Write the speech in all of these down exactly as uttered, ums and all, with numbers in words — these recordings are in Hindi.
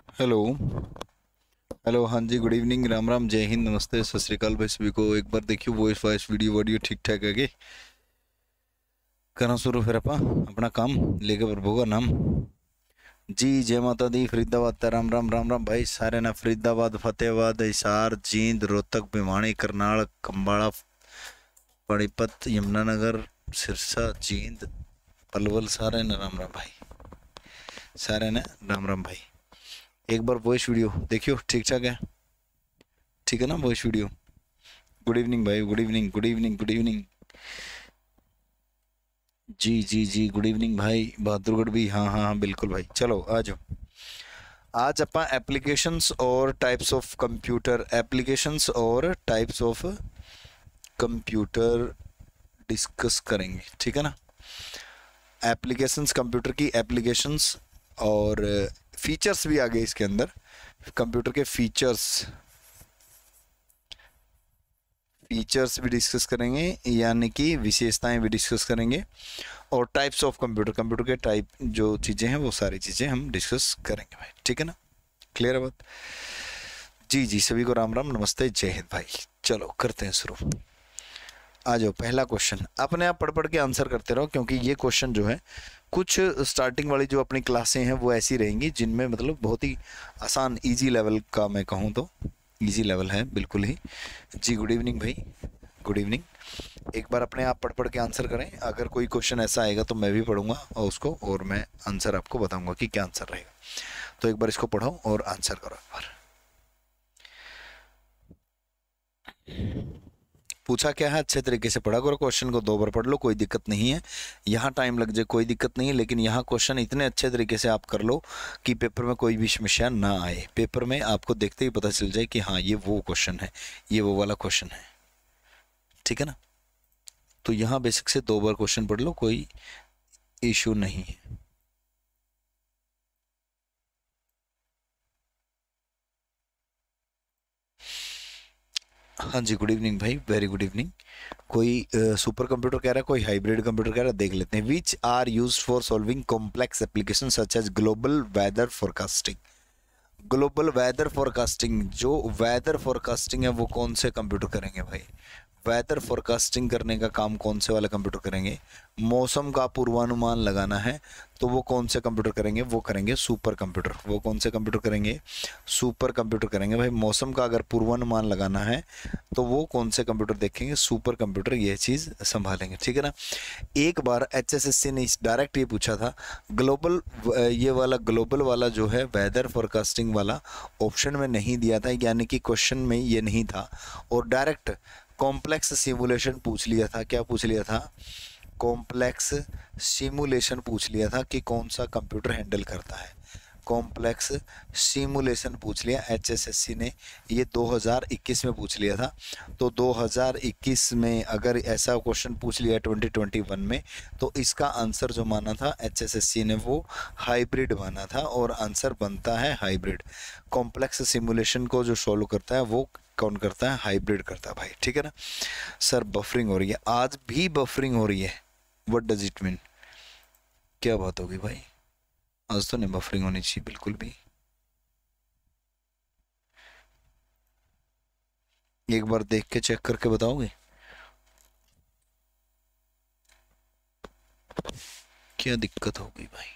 हेलो। हेलो, हाँ जी, गुड इवनिंग, राम राम, जय हिंद, नमस्ते, सत श्रीकाल भाई सभी को। एक बार देखियो वॉइस वॉइस वीडियो वीडियो ठीक ठाक है कि करा शुरू फिर अपा अपना काम लेके प्रभु का नाम। जी जय माता दी, फरीदाबाद ता राम राम राम राम भाई सारे ना। फरीदाबाद, फतेहाबाद, हिसार, जींद, रोहतक, भिवानी, करनाल, कंबाड़ा, पानीपत, यमुनानगर, सिरसा, जींद, पलवल, सारे ना राम राम भाई, सारे ना राम राम भाई। एक बार वॉइस वीडियो देखियो ठीक ठाक है, ठीक है ना वॉइस वीडियो। गुड इवनिंग भाई, good evening, good evening, good evening. जी जी जी, गुड इवनिंग भाई बहादुरगढ़ भी, हाँ हाँ हाँ बिल्कुल भाई। चलो आ जाओ। आज अपना एप्लीकेशंस और टाइप्स ऑफ कंप्यूटर, एप्लीकेशंस और टाइप्स ऑफ कंप्यूटर डिस्कस करेंगे, ठीक है ना। एप्लीकेशंस, कंप्यूटर की एप्लीकेशंस और फीचर्स भी आ गए इसके अंदर। कंप्यूटर के फीचर्स फीचर्स भी डिस्कस करेंगे, यानी कि विशेषताएं भी डिस्कस करेंगे। और टाइप्स ऑफ कंप्यूटर, कंप्यूटर के टाइप जो चीज़ें हैं वो सारी चीज़ें हम डिस्कस करेंगे भाई, ठीक है ना। क्लियर है बात। जी जी, सभी को राम राम, नमस्ते, जय हिंद भाई। चलो करते हैं शुरू। आ जाओ, पहला क्वेश्चन अपने आप पढ़ पढ़ के आंसर करते रहो, क्योंकि ये क्वेश्चन जो है कुछ स्टार्टिंग वाली जो अपनी क्लासें हैं वो ऐसी रहेंगी जिनमें मतलब बहुत ही आसान इजी लेवल का, मैं कहूँ तो इजी लेवल है बिल्कुल ही। जी गुड इवनिंग भाई, गुड इवनिंग। एक बार अपने आप पढ़ पढ़ के आंसर करें। अगर कोई क्वेश्चन ऐसा आएगा तो मैं भी पढ़ूंगा और उसको, और मैं आंसर आपको बताऊंगा कि क्या आंसर रहेगा। तो एक बार इसको पढ़ो और आंसर करो एक बार। पूछा क्या है, अच्छे तरीके से पढ़ा करो क्वेश्चन को, दो बार पढ़ लो, कोई दिक्कत नहीं है। यहाँ टाइम लग जाए कोई दिक्कत नहीं है, लेकिन यहाँ क्वेश्चन इतने अच्छे तरीके से आप कर लो कि पेपर में कोई भी समस्या ना आए। पेपर में आपको देखते ही पता चल जाए कि हाँ ये वो क्वेश्चन है, ये वो वाला क्वेश्चन है, ठीक है ना। तो यहाँ बेसिक से दो बार क्वेश्चन पढ़ लो, कोई इश्यू नहीं है। हाँ जी, गुड इवनिंग भाई, वेरी गुड इवनिंग। कोई सुपर कंप्यूटर कह रहा है, कोई हाइब्रिड कंप्यूटर कह रहा है, देख लेते हैं। Which are use for solving complex application such as global weather forecasting. Global weather forecasting, जो वेदर फोरकास्टिंग है वो कौन से कंप्यूटर करेंगे भाई। वेदर फोरकास्टिंग करने का काम कौन से वाले कंप्यूटर करेंगे। मौसम का पूर्वानुमान लगाना है तो वो कौन से कंप्यूटर करेंगे, वो करेंगे सुपर कंप्यूटर। वो कौन से कंप्यूटर करेंगे, सुपर कंप्यूटर करेंगे भाई। मौसम का अगर पूर्वानुमान लगाना है तो वो कौन से कंप्यूटर देखेंगे, सुपर कंप्यूटर ये चीज़ संभालेंगे, ठीक है ना। एक बार एच एस एस सी ने डायरेक्ट ये पूछा था, ग्लोबल, ये वाला ग्लोबल वाला जो है वेदर फोरकास्टिंग वाला ऑप्शन में नहीं दिया था, यानी कि क्वेश्चन में ये नहीं था, और डायरेक्ट कॉम्प्लेक्स सिमुलेशन पूछ लिया था। क्या पूछ लिया था, कॉम्प्लेक्स सिमुलेशन पूछ लिया था कि कौन सा कंप्यूटर हैंडल करता है। कॉम्प्लेक्स सिमुलेशन पूछ लिया एच एस एस सी ने, ये दो हज़ार इक्कीस में पूछ लिया था। तो दो हज़ार इक्कीस में अगर ऐसा क्वेश्चन पूछ लिया ट्वेंटी ट्वेंटी वन में, तो इसका आंसर जो माना था एच एस एस सी ने वो हाइब्रिड माना था, और आंसर बनता है हाइब्रिड। कॉम्प्लेक्स सिमुलेशन को जो सॉल्व करता है वो कौन करता है, हाइब्रिड करता है भाई, ठीक है ना। सर बफरिंग हो रही है, आज भी बफरिंग हो रही है, व्हाट डज इट मीन, क्या बात होगी भाई। आज तो नहीं बफरिंग होनी चाहिए बिल्कुल भी। एक बार देख के चेक करके बताओगे क्या दिक्कत हो गई भाई।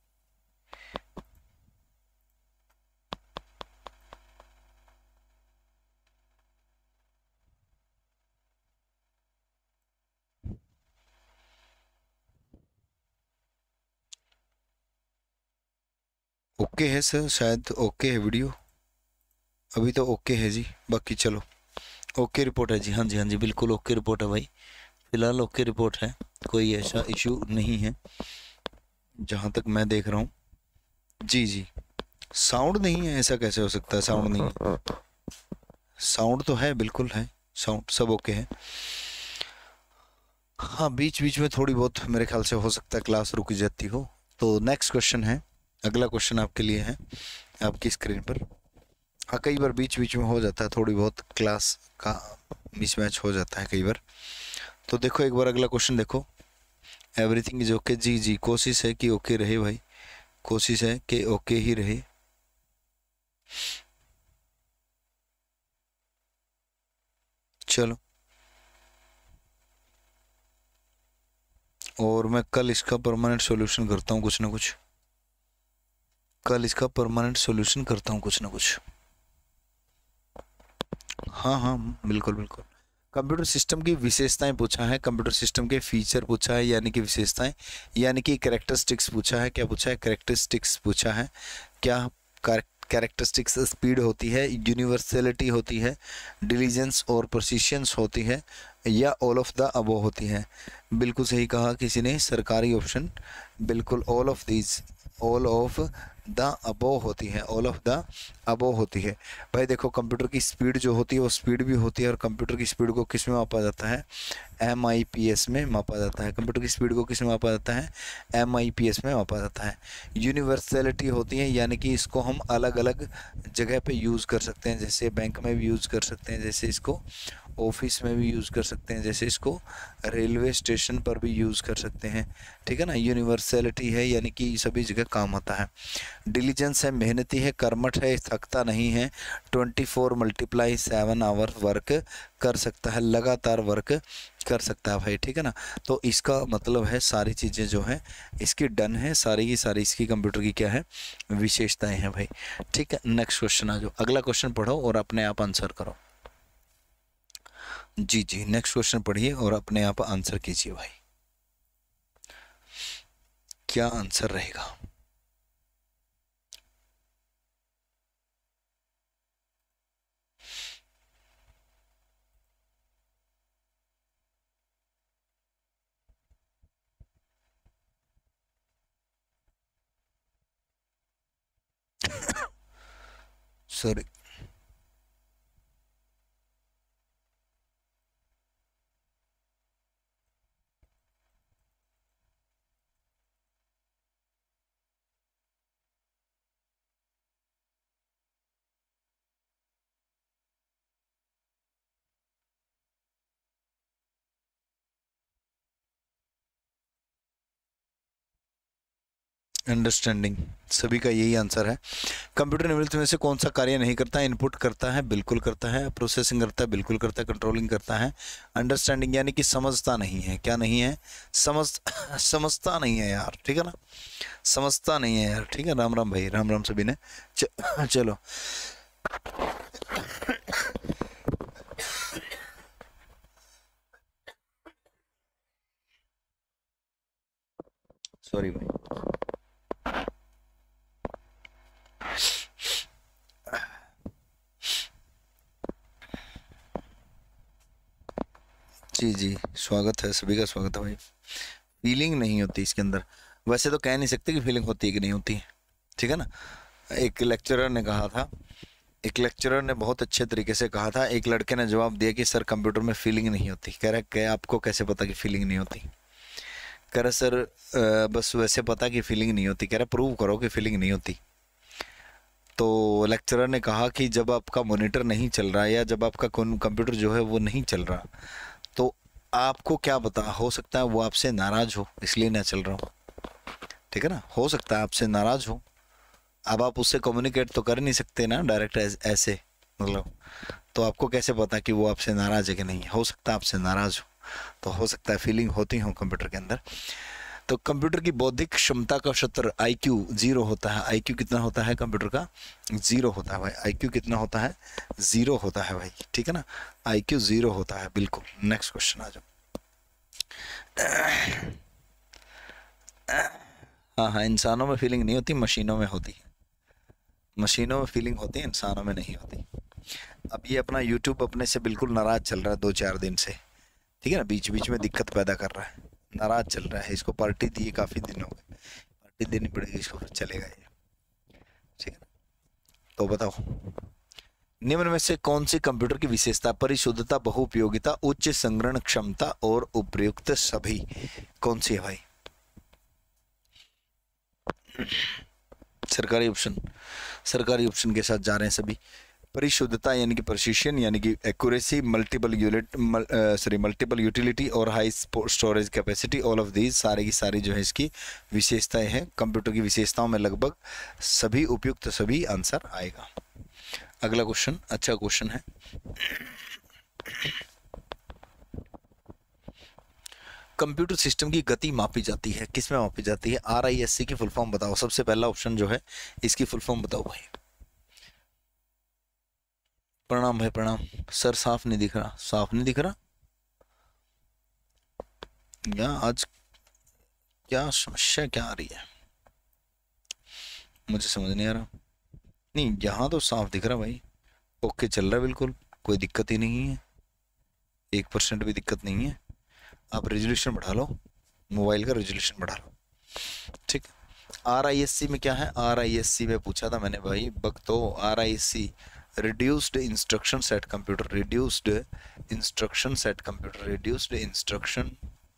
ओके है सर, शायद ओके है वीडियो, अभी तो ओके है जी। बाकी चलो, ओके रिपोर्ट है जी, हाँ जी हाँ जी बिल्कुल ओके रिपोर्ट है भाई, फिलहाल ओके रिपोर्ट है, कोई ऐसा इशू नहीं है जहाँ तक मैं देख रहा हूँ। जी जी, साउंड नहीं है, ऐसा कैसे हो सकता है, साउंड नहीं है। साउंड तो है, बिल्कुल है, साउंड सब ओके है। हाँ बीच बीच में थोड़ी बहुत मेरे ख्याल से हो सकता है क्लास रुक जाती हो। तो नेक्स्ट क्वेश्चन है, अगला क्वेश्चन आपके लिए है आपकी स्क्रीन पर। हाँ कई बार बीच बीच में हो जाता है, थोड़ी बहुत क्लास का मिसमैच हो जाता है कई बार। तो देखो एक बार अगला क्वेश्चन देखो। एवरीथिंग इज ओके, जी जी कोशिश है कि ओके रहे भाई, कोशिश है कि ओके ही रहे। चलो, और मैं कल इसका परमानेंट सॉल्यूशन करता हूँ कुछ ना कुछ, कल इसका परमानेंट सॉल्यूशन करता हूँ कुछ ना कुछ। हाँ हाँ बिल्कुल बिल्कुल। कंप्यूटर सिस्टम की विशेषताएं पूछा है, कंप्यूटर सिस्टम के फीचर पूछा है, यानी कि विशेषताएं, यानी कि कैरेक्टरिस्टिक्स पूछा है। क्या पूछा है? कैरेक्टरिस्टिक्स पूछा है। क्या कैरेक्टरिस्टिक्स? स्पीड होती है, यूनिवर्सलिटी होती है, डिलीजेंस और प्रोसिशंस होती है, या ऑल ऑफ द अबो होती है। बिल्कुल सही कहा किसी ने, सरकारी ऑप्शन, बिल्कुल all of these, all of the above होती है, ऑल ऑफ द अबो होती है। भाई देखो, कंप्यूटर की स्पीड जो होती है वो स्पीड भी होती है, और कंप्यूटर की स्पीड को किस में मापा जाता है? एम आई पी एस में मापा जाता है। कंप्यूटर की स्पीड को किस में मापा जाता है? एम आई पी एस में मापा जाता है। यूनिवर्सलिटी होती है, यानी कि इसको हम अलग अलग जगह पे यूज़ कर सकते हैं, जैसे बैंक में भी यूज़ कर सकते हैं, जैसे इसको ऑफिस में भी यूज़ कर सकते हैं, जैसे इसको रेलवे स्टेशन पर भी यूज़ कर सकते हैं। ठीक है ना, यूनिवर्सलिटी है यानी कि सभी जगह काम आता है। डिलीजेंस है, मेहनती है, कर्मठ है, थकता नहीं है, twenty four multiply seven hour work कर सकता है, लगातार वर्क कर सकता है भाई। ठीक है ना, तो इसका मतलब है सारी चीज़ें जो है इसकी डन है, सारी की सारी इसकी कंप्यूटर की क्या है? विशेषताएं हैं भाई। ठीक है, नेक्स्ट क्वेश्चन आ जाओ, अगला क्वेश्चन पढ़ो और अपने आप आंसर करो। जी जी, नेक्स्ट क्वेश्चन पढ़िए और अपने आप आंसर कीजिए भाई, क्या आंसर रहेगा? सॉरी, अंडरस्टैंडिंग, सभी का यही आंसर है। कंप्यूटर निम्नलिखित में से कौन सा कार्य नहीं करता? इनपुट करता है, बिल्कुल करता है, प्रोसेसिंग करता है, बिल्कुल करता है, कंट्रोलिंग करता है, अंडरस्टैंडिंग यानी कि समझता नहीं है। क्या नहीं है? समझ समझता नहीं है यार, ठीक है ना, समझता नहीं है यार। ठीक है, राम राम भाई, राम राम सभी ने। च, चलो सॉरी भाई। जी जी, स्वागत है, सभी का स्वागत है भाई। फीलिंग नहीं होती इसके अंदर, वैसे तो कह नहीं सकते कि फीलिंग होती है कि नहीं होती, ठीक है ना। एक लेक्चरर ने कहा था, एक लेक्चरर ने बहुत अच्छे तरीके से कहा था, एक लड़के ने जवाब दिया कि सर कंप्यूटर में फीलिंग नहीं होती। कह रहा है आपको कैसे पता कि फीलिंग नहीं होती? कह रहा सर अ, बस वैसे पता कि फीलिंग नहीं होती। कह रहा प्रूव करो कि फीलिंग नहीं होती। तो लेक्चरर ने कहा कि जब आपका मॉनिटर नहीं चल रहा या जब आपका कंप्यूटर जो है वो नहीं चल रहा, तो आपको क्या पता, हो सकता है वो आपसे नाराज हो इसलिए ना चल रहा हो। ठीक है ना, हो सकता है आपसे नाराज हो, अब आप उससे कम्युनिकेट तो कर नहीं सकते ना डायरेक्ट ऐसे, मतलब तो आपको कैसे पता कि वो आपसे नाराज है कि नहीं? हो सकता है आपसे नाराज हो, तो हो सकता है फीलिंग होती हो कंप्यूटर के अंदर। तो कंप्यूटर की बौद्धिक क्षमता का शत्र आईक्यू जीरो होता है। आईक्यू कितना होता है कंप्यूटर का? जीरो होता है भाई। आईक्यू कितना होता है? जीरो होता है भाई, ठीक है ना, आईक्यू जीरो होता है, बिल्कुल। नेक्स्ट क्वेश्चन आ जाओ। हाँ हाँ, इंसानों में फीलिंग नहीं होती, मशीनों में होती है। मशीनों में फीलिंग होती है, इंसानों में नहीं होती। अब ये अपना यूट्यूब अपने से बिल्कुल नाराज चल रहा है दो चार दिन से, ठीक है ना, बीच बीच में दिक्कत पैदा कर रहा है, नाराज चल रहा है। इसको पार्टी दी काफ़ी दिन हो गए, पार्टी देनी पड़ेगी इसको, फिर चलेगा ये, ठीक है ना। तो बताओ, निम्न में से कौन सी कंप्यूटर की विशेषता? परिशुद्धता, बहुउपयोगिता, उच्च संग्रहण क्षमता और उपयुक्त सभी, कौन सी है भाई? सरकारी ऑप्शन, सरकारी ऑप्शन के साथ जा रहे हैं सभी। परिशुद्धता यानी कि प्रिसिशन यानी कि accuracy, multiple unit sorry multiple utility और high storage capacity, all of these सारे की सारी जो है इसकी विशेषताएं हैं। कंप्यूटर की विशेषताओं में लगभग सभी उपयुक्त सभी आंसर आएगा। अगला क्वेश्चन अच्छा क्वेश्चन है। कंप्यूटर सिस्टम की गति मापी जाती है, किस में मापी जाती है? आर आई एस सी की फुल फॉर्म बताओ। सबसे पहला ऑप्शन जो है इसकी फुल फॉर्म बताओ भाई। प्रणाम भाई प्रणाम। सर साफ नहीं दिख रहा, साफ नहीं दिख रहा या आज क्या समस्या क्या आ रही है, मुझे समझ नहीं आ रहा। नहीं यहाँ तो साफ दिख रहा भाई, ओके चल रहा है बिल्कुल, कोई दिक्कत ही नहीं है, एक परसेंट भी दिक्कत नहीं है। आप रेजोल्यूशन बढ़ा लो, मोबाइल का रेजोल्यूशन बढ़ा लो, ठीक। आर आई एस सी में क्या है? आर आई एस सी में पूछा था मैंने भाई बक तो R I S C reduced instruction set computer, reduced instruction set computer, reduced instruction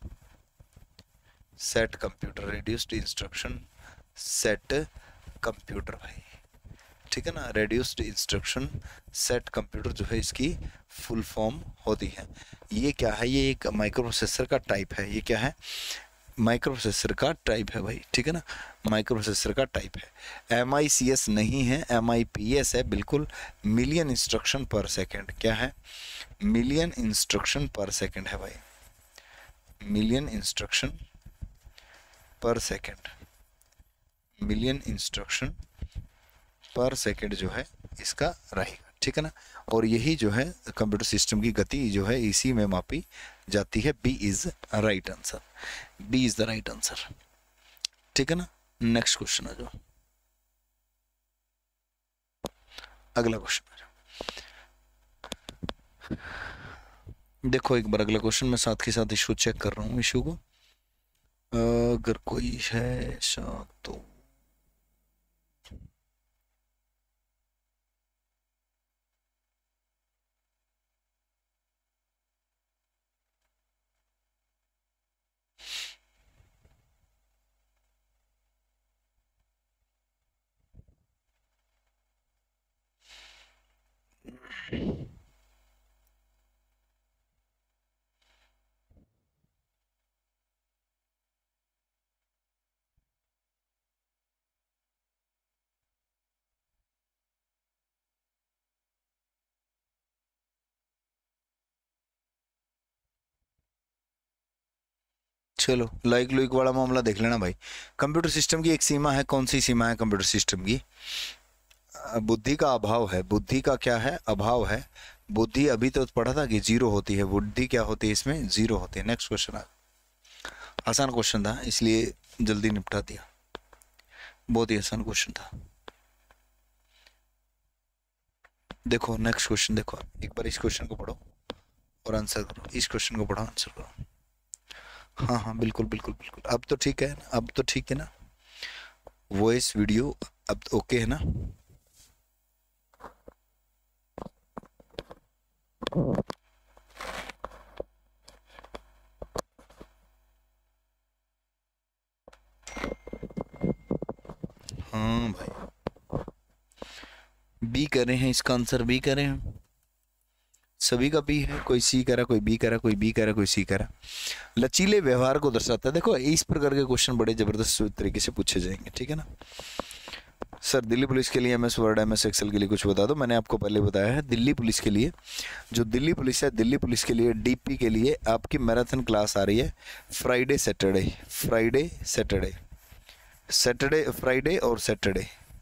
set computer, reduced instruction set computer भाई, ठीक है ना। reduced instruction set computer जो है इसकी फुल फॉर्म होती है। ये क्या है? ये एक माइक्रो प्रोसेसर का टाइप है। ये क्या है? माइक्रो प्रोसेसर का टाइप है भाई, ठीक है ना, माइक्रो प्रोसेसर का टाइप है। एम आई सी एस नहीं है, एम आई पी एस है बिल्कुल। मिलियन इंस्ट्रक्शन पर सेकंड, क्या है? मिलियन इंस्ट्रक्शन पर सेकंड है भाई, million instruction per second, million instruction per second जो है इसका रहेगा, ठीक है ना। और यही जो है कंप्यूटर सिस्टम की गति जो है इसी में मापी जाती है। B is right answer, B is the right answer, ठीक है ना। नेक्स्ट क्वेश्चन आ जाओ, अगला क्वेश्चन आ जाओ। देखो एक बार अगला क्वेश्चन, मैं साथ के साथ इशू चेक कर रहा हूँ, इशू को अगर कोई है ऐसा तो चलो लाइक लुइक वाला मामला देख लेना भाई। कंप्यूटर सिस्टम की एक सीमा है, कौन सी सीमा है कंप्यूटर सिस्टम की? बुद्धि का अभाव है, बुद्धि का क्या है? अभाव है। बुद्धि अभी तो पढ़ा था कि जीरो होती है, बुद्धि क्या होती है इसमें? जीरो होती है। नेक्स्ट क्वेश्चन आ, आसान क्वेश्चन था इसलिए जल्दी निपटा दिया, बहुत ही आसान क्वेश्चन था। देखो नेक्स्ट क्वेश्चन, देखो एक बार इस क्वेश्चन को पढ़ो और आंसर करो, इस क्वेश्चन को पढ़ो आंसर करो। हाँ हाँ बिल्कुल बिल्कुल बिल्कुल, अब तो ठीक है, अब तो ठीक है ना, वॉइस वीडियो अब तो ओके है ना। हाँ भाई बी कर रहे हैं, इसका आंसर बी कर रहे हैं, सभी का बी है, कोई सी करा, कोई बी करा, कोई बी करा, कोई सी करा। लचीले व्यवहार को दर्शाता है। देखो इस प्रकार के क्वेश्चन बड़े जबरदस्त तरीके से पूछे जाएंगे, ठीक है ना। सर दिल्ली पुलिस के लिए M S word M S excel के लिए कुछ बता दो। मैंने आपको पहले बताया है, दिल्ली पुलिस के लिए, जो दिल्ली पुलिस है, दिल्ली पुलिस के लिए डीपी के लिए आपकी मैराथन क्लास आ रही है Friday Saturday, Friday Saturday, Saturday Friday और सैटरडे,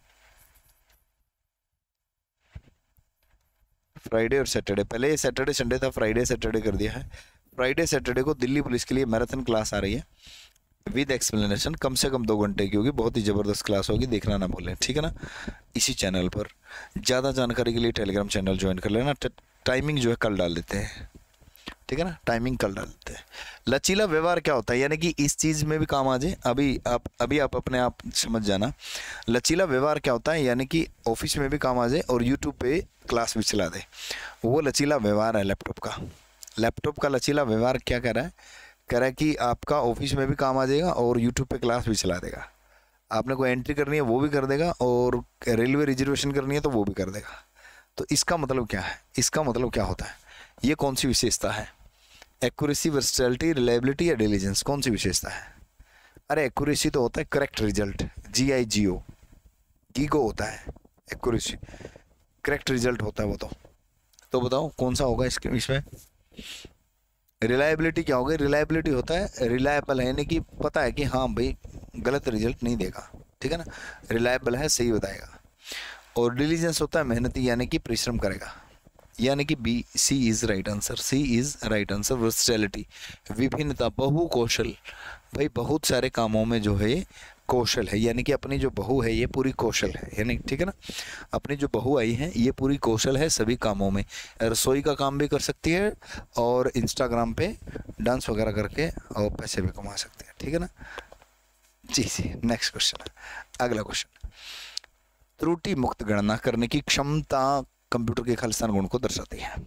फ्राइडे और सैटरडे। पहले ये सैटरडे संडे था, फ्राइडे सैटरडे कर दिया है। फ्राइडे सैटरडे को दिल्ली पुलिस के लिए मैराथन क्लास आ रही है विद एक्सप्लेनेशन, कम से कम दो घंटे की होगी, बहुत ही ज़बरदस्त क्लास होगी, देखना ना भूलें, ठीक है ना। इसी चैनल पर ज़्यादा जानकारी के लिए टेलीग्राम चैनल ज्वाइन कर लेना। टाइमिंग जो है कल डाल देते हैं, ठीक है ना, टाइमिंग कल डाल देते हैं। लचीला व्यवहार क्या होता है, यानी कि इस चीज़ में भी काम आ जाए, अभी आप अभी आप अपने आप समझ जाना। लचीला व्यवहार क्या होता है, यानी कि ऑफिस में भी काम आ जाए और यूट्यूब पे क्लास भी चला दे, वो लचीला व्यवहार है लैपटॉप का। लैपटॉप का लचीला व्यवहार क्या कह रहा है? कह रहा है कि आपका ऑफिस में भी काम आ जाएगा और यूट्यूब पे क्लास भी चला देगा। आपने कोई एंट्री करनी है वो भी कर देगा और रेलवे रिजर्वेशन करनी है तो वो भी कर देगा। तो इसका मतलब क्या है, इसका मतलब क्या होता है, ये कौन सी विशेषता है, एक्यूरेसी, वर्सेटिलिटी, रिलायबिलिटी या डिलीजेंस, कौन सी विशेषता है? अरे एक्यूरेसी तो होता है correct result, G I G O, GIGO होता है एक्यूरेसी, करेक्ट रिजल्ट होता है वो तो तो बताओ कौन सा होगा इसके इसमें? रिलायबिलिटी क्या होगा? रिलायबिलिटी होता है रिलायबल है, यानी कि पता है कि हाँ भाई गलत रिजल्ट नहीं देगा, ठीक है ना, रिलायबल है, सही बताएगा। और डिलीजेंस होता है मेहनती, यानी कि परिश्रम करेगा, यानी कि B, C is right answer, C is right answer. Versatility, विभिन्नता, बहु कौशल, भाई बहुत सारे कामों में जो है कौशल है, यानी कि अपनी जो बहू है ये पूरी कौशल है, यानी ठीक है ना, अपनी जो बहू आई है ये पूरी कौशल है सभी कामों में, रसोई का काम भी कर सकती है और इंस्टाग्राम पे डांस वगैरह करके और पैसे भी कमा सकती है, ठीक है ना जी जी। नेक्स्ट क्वेश्चन है, अगला क्वेश्चन, त्रुटि मुक्त गणना करने की क्षमता कंप्यूटर के खालिस्तान गुण को दर्शाती है।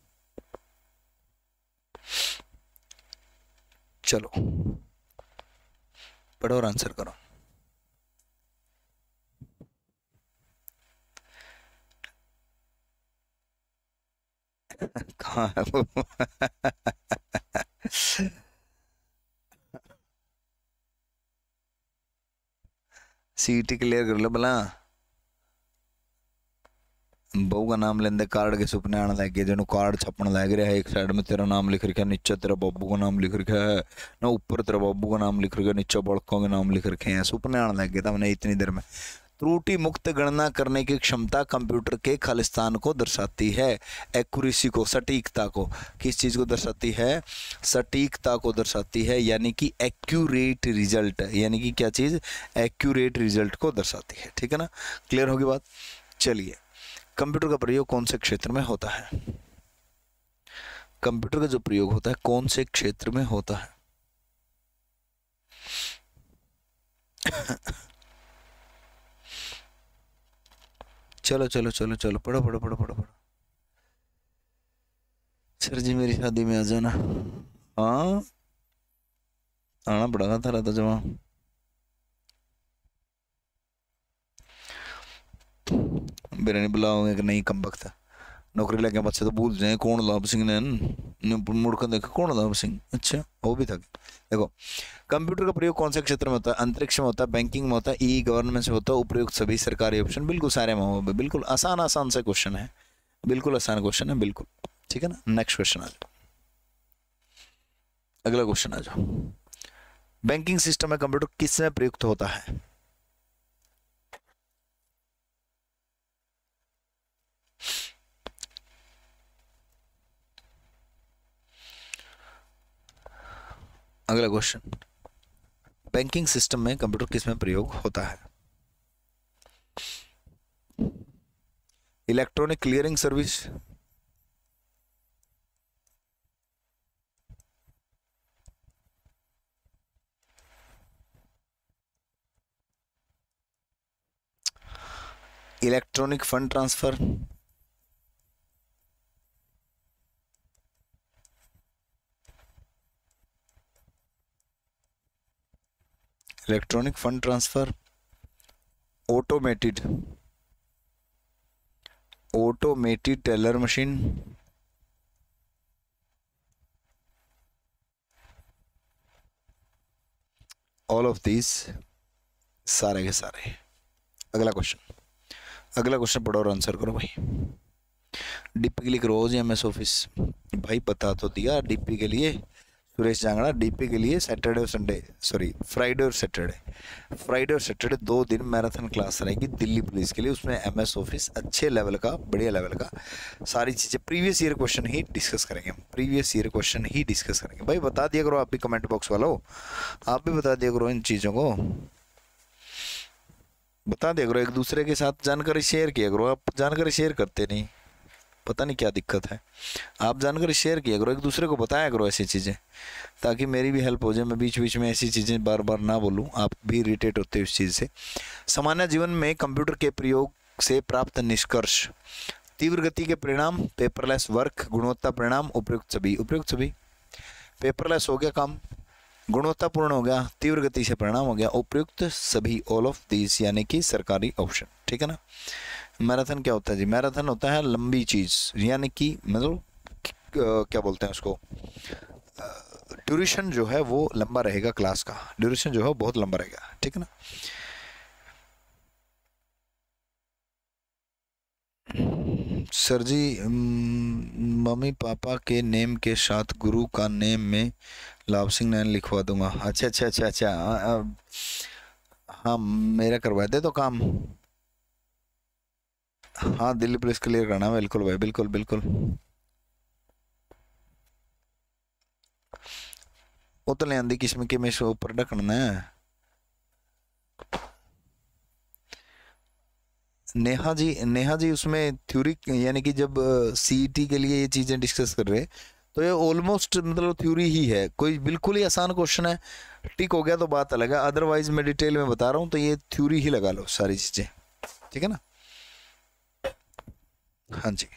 चलो पढ़ो और आंसर करो। कहाँ है वो? सीटी क्लियर कर लो भला, बहू का नाम लेंदे कार्ड के सुपने आने लग गए, जो कार्ड छपन लग रहा है, एक साइड में तेरा नाम लिख रखा है, नीचे तेरा बाबू का नाम लिख रखा है ना, ऊपर तेरा बाबू का नाम लिख रखा है, नीचे बड़कों के नाम लिख रखे हैं, सुपने आने लग गए था मैंने इतनी देर में। त्रुटि मुक्त गणना करने की क्षमता कंप्यूटर के खालिस्तान को दर्शाती है, एक्यूरेसी को, सटीकता को, किस चीज को दर्शाती है? सटीकता को दर्शाती है, यानी कि एक्यूरेट रिजल्ट, यानी कि क्या चीज? एक्यूरेट रिजल्ट को दर्शाती है, ठीक है ना, क्लियर होगी बात। चलिए, कंप्यूटर का प्रयोग कौन से क्षेत्र में होता है? कंप्यूटर का जो प्रयोग होता है कौन से क्षेत्र में होता है? चलो चलो चलो चलो पढ़ो पढ़ो पढ़ो पढ़ो पढ़ो। सर जी मेरी शादी में आ जाना। हाँ आना पड़ेगा था तो जमा। मेरे नहीं बुलाओगे कि नहीं, कम वक्त नौकरी लगे बच्चे तो भूल जाए कौन लाभ सिंह ने मुड़ कर देखा कौन लाभ सिंह, अच्छा वो भी था। देखो कंप्यूटर का प्रयोग कौन से क्षेत्र में होता है? अंतरिक्ष में होता है, बैंकिंग में होता है, ई गवर्नमेंट से होता है, उपयुक्त सभी सरकारी ऑप्शन, बिल्कुल सारे में हो, बिल्कुल आसान आसान से क्वेश्चन है, बिल्कुल आसान क्वेश्चन है, बिल्कुल ठीक है ना। नेक्स्ट क्वेश्चन आ जाओ, अगला क्वेश्चन आ जाओ। बैंकिंग सिस्टम में कंप्यूटर किस में प्रयुक्त होता है? अगला क्वेश्चन, बैंकिंग सिस्टम में कंप्यूटर किस में प्रयोग होता है? Electronic clearing service, electronic fund transfer, electronic fund transfer, automated automated teller machine, all of these, सारे के सारे। अगला क्वेश्चन, अगला क्वेश्चन पढ़ो और आंसर करो भाई। डीपी के लिए रोज एम एस ऑफिस, भाई बता तो दिया डीपी के लिए, सुरेश जांगड़ा डीपी के लिए सैटरडे और संडे, सॉरी फ्राइडे और सैटरडे, फ्राइडे और सैटरडे दो दिन मैराथन क्लास रहेगी दिल्ली पुलिस के लिए, उसमें एम एस ऑफिस अच्छे लेवल का, बढ़िया लेवल का, सारी चीज़ें प्रीवियस ईयर क्वेश्चन ही डिस्कस करेंगे, प्रीवियस ईयर क्वेश्चन ही डिस्कस करेंगे। भाई बता दिया करो, आप भी कमेंट बॉक्स वालों, आप भी बता दिया करो इन चीज़ों को, बता दिया करो, एक दूसरे के साथ जानकारी शेयर किया करो, आप जानकारी शेयर करते नहीं, पता नहीं क्या दिक्कत है, आप जानकारी शेयर किया करो, एक दूसरे को बताया करो ऐसी चीज़ें, ताकि मेरी भी हेल्प हो जाए, मैं बीच बीच में ऐसी चीज़ें बार बार ना बोलूं, आप भी इरिटेट होते हो इस चीज़ से। सामान्य जीवन में कंप्यूटर के प्रयोग से प्राप्त निष्कर्ष, तीव्र गति के परिणाम, पेपरलेस वर्क, गुणवत्ता परिणाम, उपयुक्त सभी, उपयुक्त सभी, पेपरलेस हो गया काम, गुणवत्तापूर्ण हो गया, तीव्र गति से परिणाम हो गया, उपयुक्त सभी, ऑल ऑफ दीज, यानी कि सरकारी ऑप्शन, ठीक है ना, मैराथन क्या होता है जी? मैराथन होता है लंबी चीज, यानी कि मतलब क्या बोलते हैं उसको, ड्यूरेशन जो है वो लंबा रहेगा, क्लास का ड्यूरेशन जो है वो बहुत लंबा रहेगा, ठीक है ना। सर जी, मम्मी पापा के नेम के साथ गुरु का नेम में लाभ सिंह नैन लिखवा दूंगा। अच्छा अच्छा अच्छा अच्छा, आ, आ, हाँ मेरा करवा दे तो काम। हाँ दिल्ली पुलिस क्लियर करना, बिल्कुल भाई, बिल्कुल बिल्कुल। वो तो ले आंदी किस्म के में शो ऊपर ढकना है। नेहा जी, नेहा जी उसमें थ्योरी, यानी कि जब सीईटी के लिए ये चीजें डिस्कस कर रहे हैं तो ये ऑलमोस्ट मतलब थ्योरी ही है, कोई बिल्कुल ही आसान क्वेश्चन है, टिक हो गया तो बात अलग है, अदरवाइज मैं डिटेल में बता रहा हूँ तो ये थ्योरी ही लगा लो सारी चीजें, ठीक है ना। हाँ जी,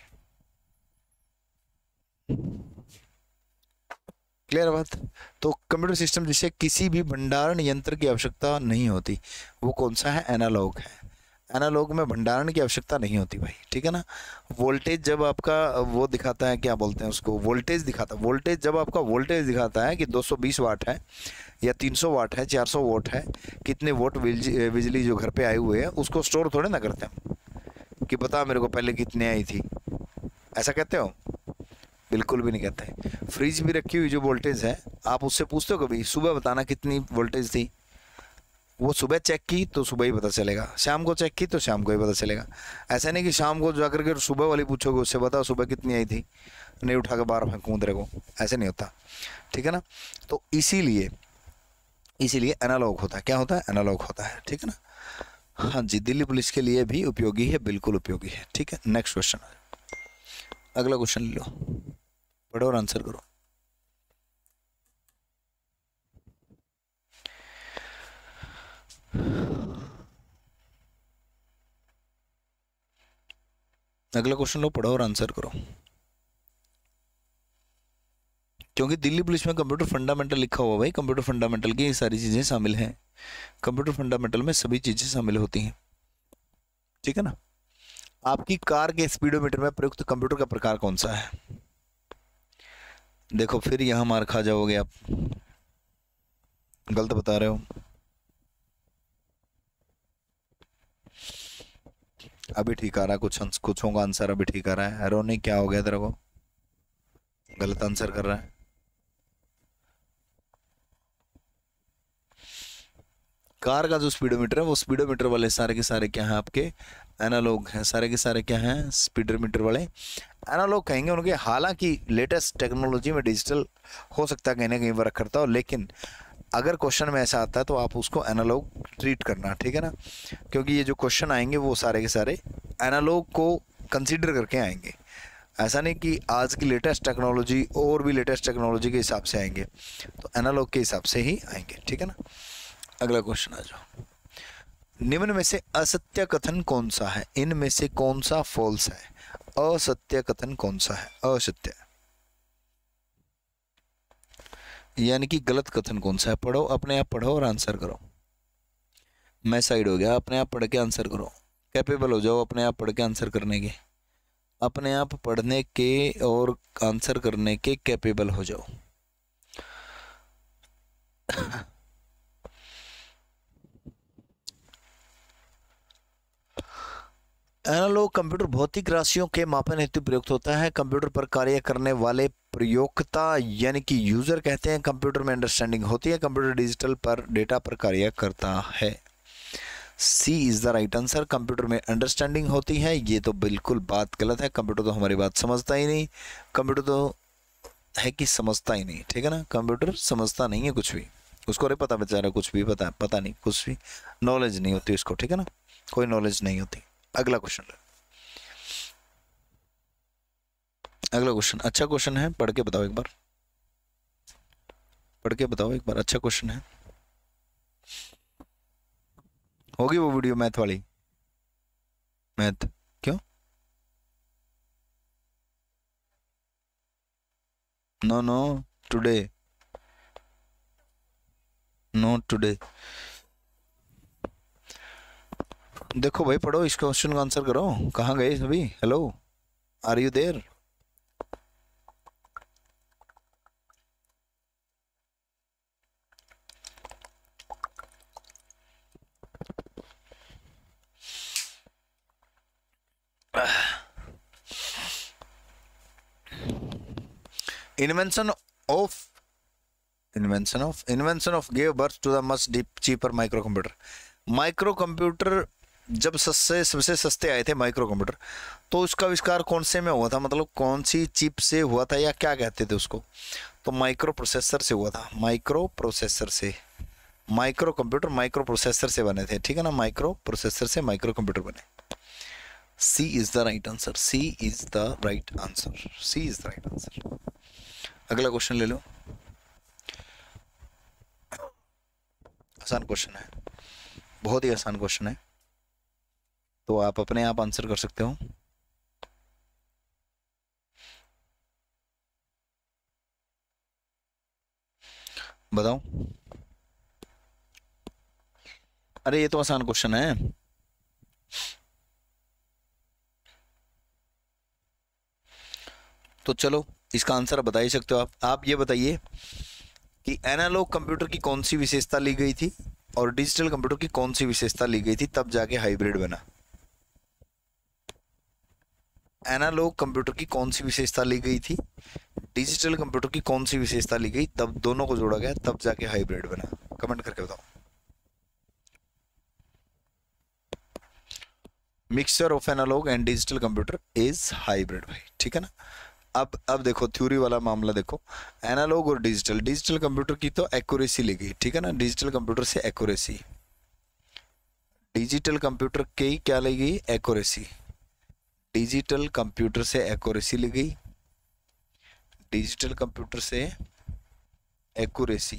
क्लियर बात। तो कंप्यूटर सिस्टम जिसे किसी भी भंडारण यंत्र की आवश्यकता नहीं होती, वो कौन सा है? एनालॉग है। एनालॉग में भंडारण की आवश्यकता नहीं होती भाई, ठीक है ना। वोल्टेज जब आपका वो दिखाता है, क्या बोलते हैं उसको, वोल्टेज दिखाता है, वोल्टेज जब आपका वोल्टेज दिखाता है कि दो सौ बीस वाट है या तीन सौ वाट है, चार सौ वाट है, कितने वोट बिजली जो घर पे आए हुए हैं उसको स्टोर थोड़े ना करते हैं कि बता मेरे को पहले कितने आई थी, ऐसा कहते हो? बिल्कुल भी नहीं कहते। फ्रिज भी रखी हुई जो वोल्टेज है, आप उससे पूछते हो कभी सुबह बताना कितनी वोल्टेज थी? वो सुबह चेक की तो सुबह ही पता चलेगा, शाम को चेक की तो शाम को ही पता चलेगा। ऐसा नहीं कि शाम को जाकर के सुबह वाली पूछोगे उससे बताओ सुबह कितनी आई थी, नहीं उठा के बाहर फेंकूं तेरे को, ऐसे नहीं होता, ठीक है ना। तो इसीलिए इसीलिए एनालॉग होता है, क्या होता है? एनालॉग होता है, ठीक है ना। हाँ जी, दिल्ली पुलिस के लिए भी उपयोगी है, बिल्कुल उपयोगी है, ठीक है। नेक्स्ट क्वेश्चन, अगला क्वेश्चन ले लो, पढ़ो और आंसर करो। अगला क्वेश्चन लो, पढ़ो और आंसर करो। क्योंकि दिल्ली पुलिस में कंप्यूटर फंडामेंटल लिखा हुआ भाई, कंप्यूटर फंडामेंटल की ये सारी चीजें शामिल हैं, कंप्यूटर फंडामेंटल में सभी चीजें शामिल होती हैं, ठीक है ना। आपकी कार के स्पीडोमीटर में प्रयुक्त कंप्यूटर का प्रकार कौन सा है? देखो फिर यहां मार खा जाओगे आप, गलत बता रहे हो। अभी ठीक आ रहा है, कुछ कुछ का आंसर अभी ठीक आ रहा है। रोनी क्या हो गया तेरे को, गलत आंसर कर रहा है। कार का जो स्पीडोमीटर है वो स्पीडोमीटर वाले सारे के सारे क्या हैं आपके? एनालॉग हैं, सारे के सारे क्या हैं? स्पीडोमीटर वाले एनालॉग कहेंगे उनके। हालांकि लेटेस्ट टेक्नोलॉजी में डिजिटल हो सकता है कहीं ना कहीं वर्क करता हो, लेकिन अगर क्वेश्चन में ऐसा आता है तो आप उसको एनालॉग ट्रीट करना, ठीक है ना। क्योंकि ये जो क्वेश्चन आएंगे वो सारे के सारे एनालॉग को कंसीडर करके आएंगे, ऐसा नहीं कि आज की लेटेस्ट टेक्नोलॉजी और भी लेटेस्ट टेक्नोलॉजी के हिसाब से आएंगे, तो एनालॉग के हिसाब से ही आएंगे, ठीक है ना। अगला क्वेश्चन आ जाओ। निम्न में से असत्य कथन कौन सा है? इनमें से कौन सा फॉल्स है? असत्य कथन कौन सा है? असत्य यानी कि गलत कथन कौन सा है? पढ़ो, अपने आप पढ़ो और आंसर करो। मैं साइड हो गया, अपने आप पढ़ के आंसर करो, कैपेबल हो जाओ अपने आप पढ़ के आंसर करने के, अपने आप पढ़ने के और आंसर करने के कैपेबल हो जाओ। एनालॉग कंप्यूटर भौतिक राशियों के मापन हेतु प्रयुक्त होता है। कंप्यूटर पर कार्य करने वाले प्रयोक्ता यानी कि यूजर कहते हैं। कंप्यूटर में अंडरस्टैंडिंग होती है। कंप्यूटर डिजिटल पर डेटा पर कार्य करता है। C is the right answer. Computer में अंडरस्टैंडिंग होती है, ये तो बिल्कुल बात गलत है। कंप्यूटर तो हमारी बात समझता ही नहीं, कंप्यूटर तो है कि समझता ही नहीं, ठीक है ना। कंप्यूटर समझता नहीं है कुछ भी, उसको अरे पता बेचारा कुछ भी पता पता नहीं, कुछ भी नॉलेज नहीं होती उसको, ठीक है ना, कोई नॉलेज नहीं होती। अगला क्वेश्चन, अगला क्वेश्चन अच्छा क्वेश्चन है, पढ़ के बताओ एक बार, पढ़ के बताओ एक बार, अच्छा क्वेश्चन है। होगी वो वीडियो मैथ वाली? मैथ क्यों? No no, today, no today. देखो भाई, पढ़ो इस क्वेश्चन का आंसर करो। कहाँ गए सभी? Hello, are you there? Invention of invention of invention of gave birth to the much deep cheaper micro computer. Micro computer जब सस्ते सबसे सस्ते आए थे माइक्रो कंप्यूटर, तो उसका आविष्कार कौन से में हुआ था, मतलब कौन सी चिप से हुआ था, या क्या कहते थे उसको? तो माइक्रो प्रोसेसर से हुआ था। माइक्रो प्रोसेसर से माइक्रो कंप्यूटर माइक्रो प्रोसेसर से बने थे, ठीक है ना। माइक्रो प्रोसेसर से माइक्रो कंप्यूटर बने। C is the right answer. C is the right answer. C is the right answer. अगला क्वेश्चन ले लो। आसान क्वेश्चन है, बहुत ही आसान क्वेश्चन है, तो आप अपने आप आंसर कर सकते हो। बताओ। अरे ये तो आसान क्वेश्चन है। तो चलो इसका आंसर बता ही सकते हो आप। आप ये बताइए कि एनालॉग कंप्यूटर की कौन सी विशेषता ली गई थी और डिजिटल कंप्यूटर की कौन सी विशेषता ली गई थी, तब जाके हाइब्रिड बना। एनालॉग कंप्यूटर की कौन सी विशेषता ली गई थी, डिजिटल कंप्यूटर की कौन सी विशेषता ली गई, तब दोनों को जोड़ा गया, तब जाके हाइब्रिड बना। कमेंट करके बताओ। Mixture of analog and digital computer is hybrid भाई, ठीक है ना। अब अब देखो थ्योरी वाला मामला देखो। एनालॉग और डिजिटल डिजिटल कंप्यूटर की तो एक्यूरेसी ली गई, ठीक है ना। डिजिटल कंप्यूटर से एक्यूरेसी, डिजिटल कंप्यूटर की क्या ली गई? एक्यूरेसी। डिजिटल कंप्यूटर से एक्यूरेसी ली गई, डिजिटल कंप्यूटर से एक्यूरेसी।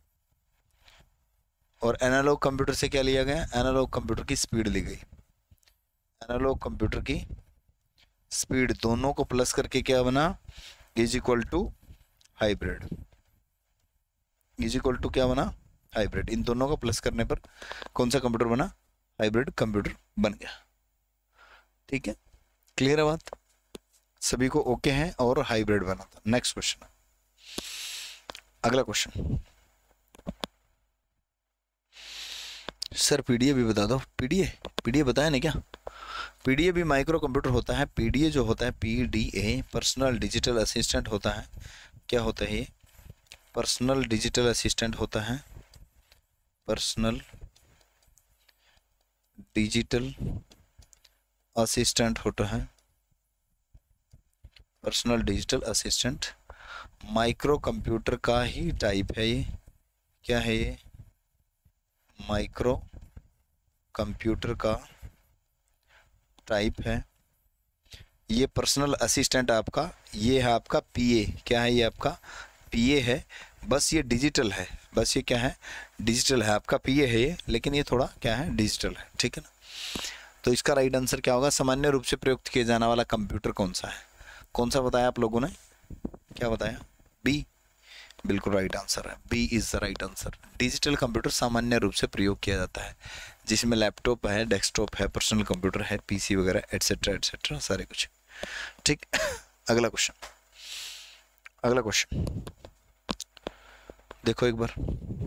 और एनालॉग कंप्यूटर से क्या लिया गया? एनालॉग कंप्यूटर की स्पीड ली गई। एनालॉग कंप्यूटर की स्पीड, दोनों को प्लस करके क्या बना? Is equal to hybrid. Is equal to क्या बना? हाइब्रिड। इन दोनों को प्लस करने पर कौन सा कंप्यूटर बना? हाइब्रिड कंप्यूटर बन गया, ठीक है। क्लियर है बात? सभी को ओके है और हाइब्रिड बना था। नेक्स्ट क्वेश्चन, अगला क्वेश्चन। सर पीडीए भी बता दो। पीडीए पीडीए बताया नहीं क्या? पीडीए भी माइक्रो कंप्यूटर होता है। पीडीए जो होता है, पीडीए पर्सनल डिजिटल असिस्टेंट होता है। क्या होता है ये? पर्सनल डिजिटल असिस्टेंट होता है। पर्सनल डिजिटल असिस्टेंट होता है। Personal digital assistant micro computer का ही टाइप है ये। क्या है ये? माइक्रो कंप्यूटर का टाइप है। ये पर्सनल असिस्टेंट आपका, ये है आपका पीए। क्या है ये? आपका पीए है, बस ये डिजिटल है। बस ये क्या है? डिजिटल है। आपका पीए है ये, लेकिन ये थोड़ा क्या है? डिजिटल है, ठीक है ना। तो इसका राइट आंसर क्या होगा? सामान्य रूप से प्रयुक्त किया जाने वाला कंप्यूटर कौन सा है? कौन सा बताया आप लोगों ने? क्या बताया? बी। बिल्कुल राइट आंसर है, B is the right answer. Digital computer सामान्य रूप से प्रयोग किया जाता है, जिसमें लैपटॉप है, डेस्कटॉप है, पर्सनल कंप्यूटर है, पीसी वगैरह एटसेट्रा एटसेट्रा सारे कुछ, ठीक। अगला क्वेश्चन, अगला क्वेश्चन देखो एक बार।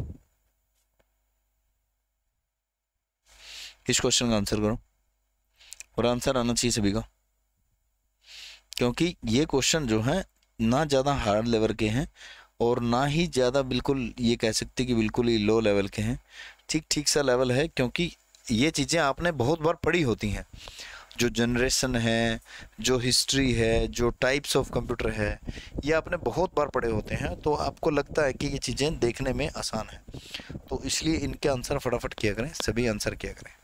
इस क्वेश्चन का आंसर करो, और आंसर आना चाहिए सभी का, क्योंकि ये क्वेश्चन जो है ना ज़्यादा हार्ड लेवल के हैं और ना ही ज़्यादा बिल्कुल ये कह सकते कि बिल्कुल ही लो लेवल के हैं। ठीक ठीक सा लेवल है, क्योंकि ये चीज़ें आपने बहुत बार पढ़ी होती हैं। जो जनरेशन है, जो हिस्ट्री है, जो टाइप्स ऑफ कंप्यूटर है, ये आपने बहुत बार पढ़े होते हैं, तो आपको लगता है कि ये चीज़ें देखने में आसान है, तो इसलिए इनके आंसर फटाफट किया करें, सभी आंसर किया करें,